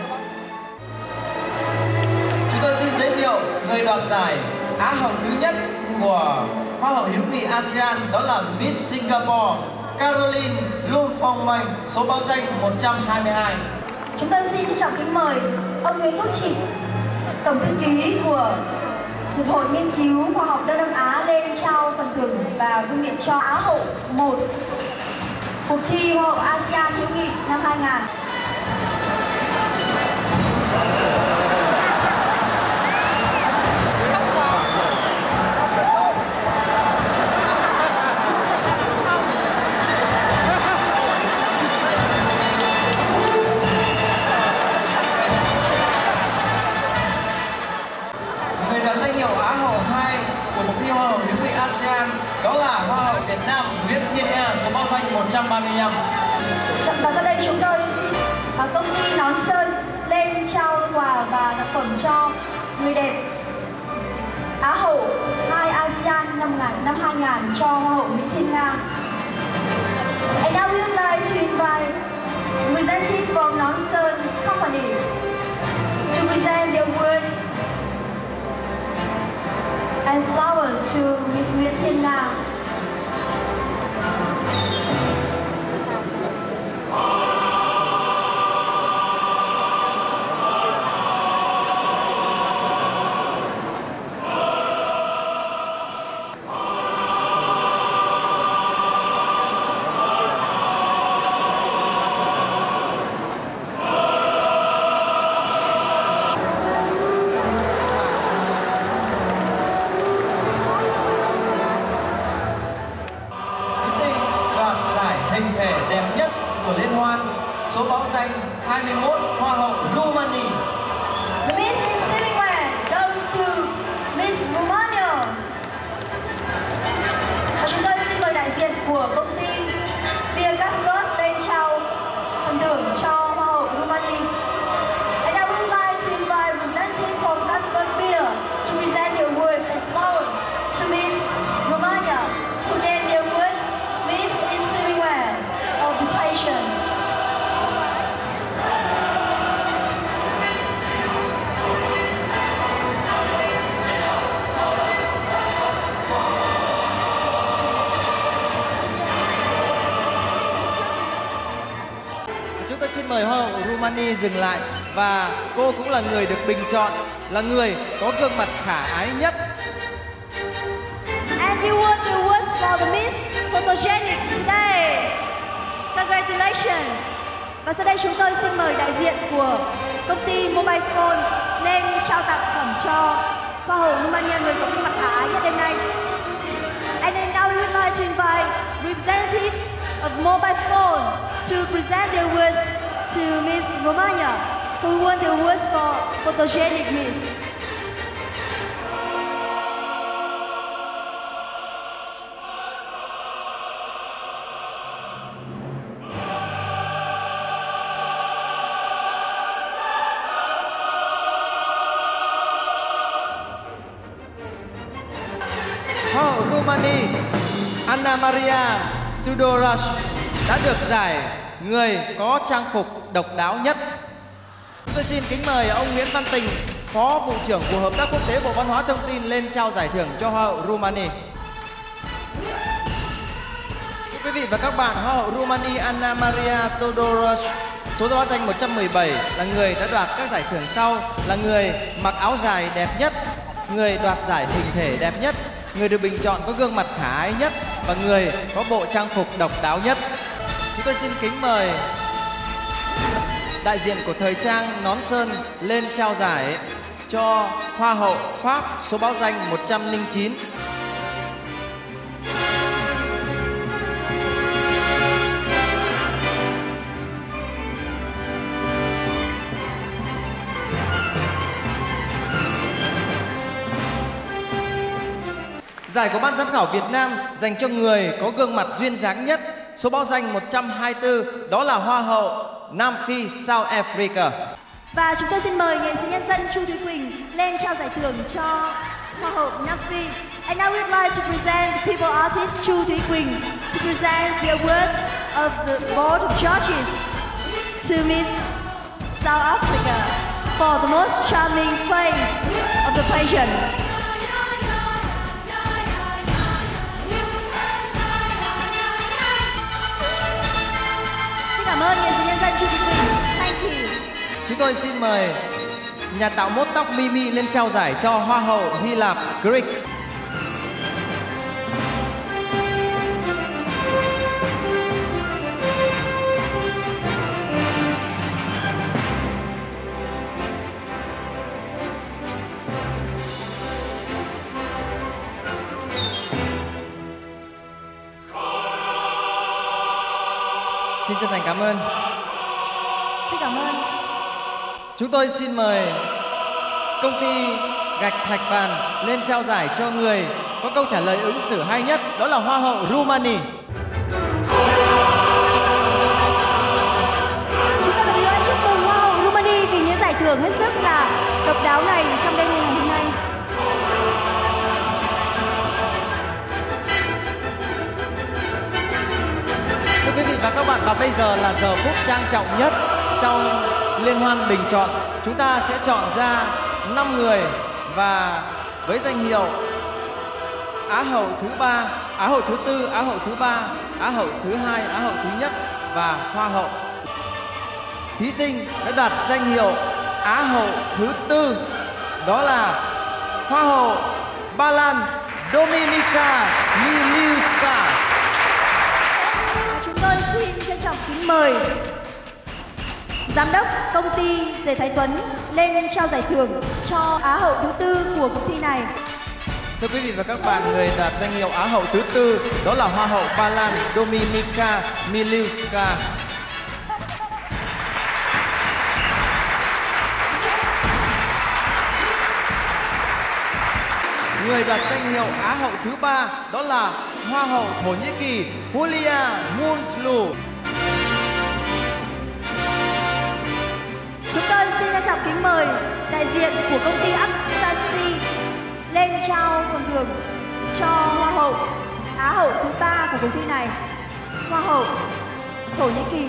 Chúng tôi xin giới thiệu người đoạt giải Á hậu thứ nhất của hoa hậu hữu nghị ASEAN, đó là Miss Singapore Caroline Lung Phong Minh, số báo danh 122. Chúng tôi xin trân trọng kính mời ông Nguyễn Quốc Trịnh, tổng thư ký của Hiệp hội Nghiên cứu Khoa học Đông Nam Á lên trao phần thưởng và vương miện cho Á hậu 1 cuộc thi Hoa hậu ASEAN hữu nghị năm 2000. Danh hiệu Á hậu 2 của cuộc thi Hoa hậu hữu nghị ASEAN, đó là Hoa hậu Việt Nam Nguyễn Thiên Nga, số báo danh 135. Và sau đây chúng tôi xin công ty Nón Sơn lên trao quà và tác phẩm cho người đẹp Á hậu 2 ASEAN năm 2000 cho Hoa hậu Nguyễn Thiên Nga. And now we would like to invite representative from Nón Sơn Company to present their words and flowers to Miss Nguyễn Thiên Nga. Hình thể đẹp nhất của liên hoan, số báo danh 21, Hoa hậu Rumani. The Miss Silverware goes to Miss Romania. Và chúng tôi xin mời đại diện của công ty Pierre Gascon lên trao phần thưởng cho Hoa hậu Rumani. And I would like to invite representative tôi xin mời Hoa hậu Rumani dừng lại và cô cũng là người được bình chọn là người có gương mặt khả ái nhất. And you won the awards for the Miss Photogenic today. Congratulations. Và sau đây chúng tôi xin mời đại diện của công ty Mobile Phone lên trao tặng phẩm cho Hoa hậu Rumania, người có gương mặt khả ái nhất đêm nay. And then now we would like to invite representative of Mobile Phone to present the awards to Miss Romania, who won the awards for Photogenic Miss. Hoa hậu Rumani Anna Maria Tudorache đã được giải người có trang phục độc đáo nhất. Tôi xin kính mời ông Nguyễn Văn Tình, Phó Vụ trưởng Vụ Hợp tác Quốc tế Bộ Văn hóa Thông tin lên trao giải thưởng cho Hoa hậu Rumani. Thưa quý vị và các bạn, Hoa hậu Rumani Anna Maria Tudorache số báo danh 117 là người đã đoạt các giải thưởng sau là người mặc áo dài đẹp nhất, người đoạt giải hình thể đẹp nhất, người được bình chọn có gương mặt khả ái nhất và người có bộ trang phục độc đáo nhất. Chúng tôi xin kính mời đại diện của thời trang Nón Sơn lên trao giải cho Hoa hậu Pháp số báo danh 109. Giải của Ban giám khảo Việt Nam dành cho người có gương mặt duyên dáng nhất, số báo danh 124, đó là Hoa hậu Nam Phi South Africa. Và chúng tôi xin mời nghệ sĩ nhân dân Chu Thúy Quỳnh lên trao giải thưởng cho Hoa hậu Nam Phi. And now we'd like to present the people artist Chu Thúy Quỳnh to present the award of the Board of Judges to Miss South Africa for the most charming face of the pageant. Cảm ơn nghệ sĩ nhân dân Chu Thị Quỳnh. Thank you. Chúng tôi xin mời nhà tạo mốt tóc Mimi lên trao giải cho Hoa hậu Hy Lạp Grix. Xin chân thành cảm ơn. Xin cảm ơn. Chúng tôi xin mời công ty gạch thạch bàn lên trao giải cho người có câu trả lời ứng xử hay nhất, đó là Hoa hậu Rumani. Chúng ta một lần nữa chúc mừng Hoa hậu Rumani vì những giải thưởng hết sức là độc đáo này trong đêm ngày hôm nay. Thưa quý vị và các bạn, và bây giờ là giờ phút trang trọng nhất trong liên hoan bình chọn. Chúng ta sẽ chọn ra 5 người và với danh hiệu Á hậu thứ 3, Á hậu thứ 4, Á hậu thứ 3, Á hậu thứ 2, Á hậu thứ nhất và Hoa hậu. Thí sinh đã đoạt danh hiệu Á hậu thứ 4, đó là Hoa hậu Ba Lan Dominika Miliuska. Chúng tôi xin trân trọng kính mời Giám đốc công ty Dệt Thái Tuấn lên trao giải thưởng cho Á hậu thứ 4 của cuộc thi này. Thưa quý vị và các bạn, người đạt danh hiệu Á hậu thứ 4 đó là Hoa hậu Ba Lan Dominika Miliuska. Người đoạt danh hiệu Á hậu thứ 3 đó là Hoa hậu Thổ Nhĩ Kỳ Hulya Mutlu. Chúng tôi xin trân trọng kính mời đại diện của công ty Aksasi lên trao phần thưởng cho Hoa hậu Á hậu thứ 3 của cuộc thi này, Hoa hậu Thổ Nhĩ Kỳ.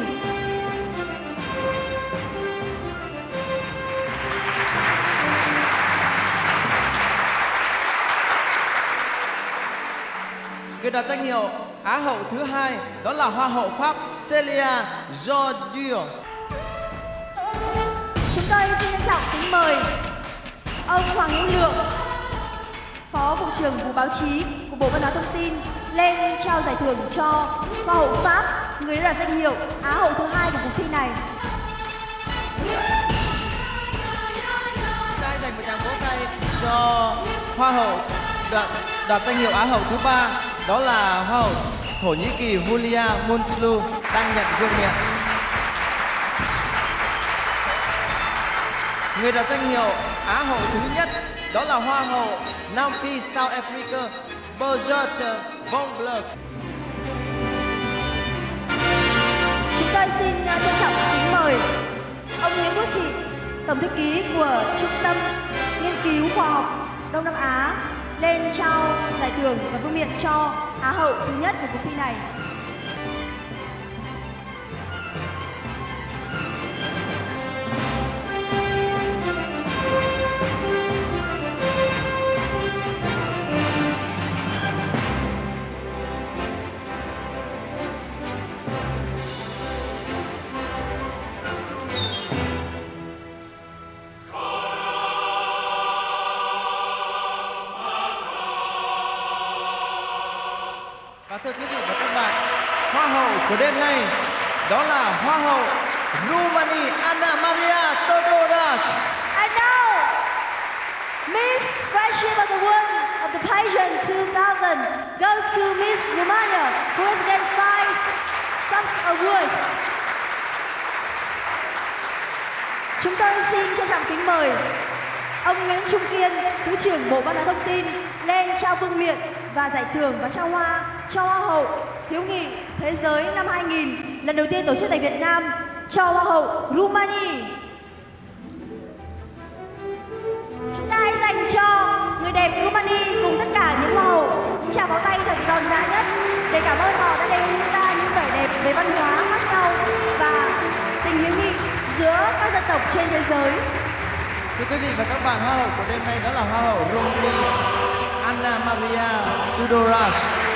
Người đoạt danh hiệu Á hậu thứ 2 đó là Hoa hậu Pháp Célia Jordieu. Chúng tôi xin trân trọng kính mời ông Hoàng Hữu Lượng, Phó Vụ trưởng Vụ Báo chí của Bộ Văn hóa Thông tin lên trao giải thưởng cho Hoa hậu Pháp, người đã đạt danh hiệu Á hậu thứ 2 của cuộc thi này. Chúng ta hãy dành một tràng vỗ tay cho Hoa hậu đoạt danh hiệu Á hậu thứ 3, đó là Hoa hậu Thổ Nhĩ Kỳ Hulia Muntlu đang nhận vương miện. Người đạt danh hiệu Á hậu thứ nhất đó là Hoa hậu Nam Phi South Africa Birgit von Blek. Chúng tôi xin trân trọng kính mời ông Nguyễn Quốc Trị, Tổng thư ký của Trung tâm Nghiên cứu Khoa học Đông Nam Á lên trao giải thưởng và vương miện cho Á hậu thứ nhất của cuộc thi này. Và thưa quý vị và các bạn, Hoa hậu của đêm nay đó là Hoa hậu Romania Anna Maria Todorac. And now, Miss Friendship of the World of the Pageant 2000 goes to Miss Romania, who has gained 5 awards. Chúng tôi xin trân trọng kính mời ông Nguyễn Trung Kiên, Thứ trưởng Bộ Văn hóa Thông tin lên trao vương miện và giải thưởng và trao hoa cho Hoa hậu Hiếu nghị Thế giới năm 2000 lần đầu tiên tổ chức tại Việt Nam cho Hoa hậu Romania. Chúng ta hãy dành cho người đẹp Romania cùng tất cả những Hoa hậu những tràng pháo tay thật giòn giã nhất để cảm ơn họ đã đem chúng ta những vẻ đẹp về văn hóa khác nhau và tình hữu nghị giữa các dân tộc trên thế giới. Thưa quý vị và các bạn, Hoa hậu của đêm nay đó là Hoa hậu Romania Anna Maria Todorac.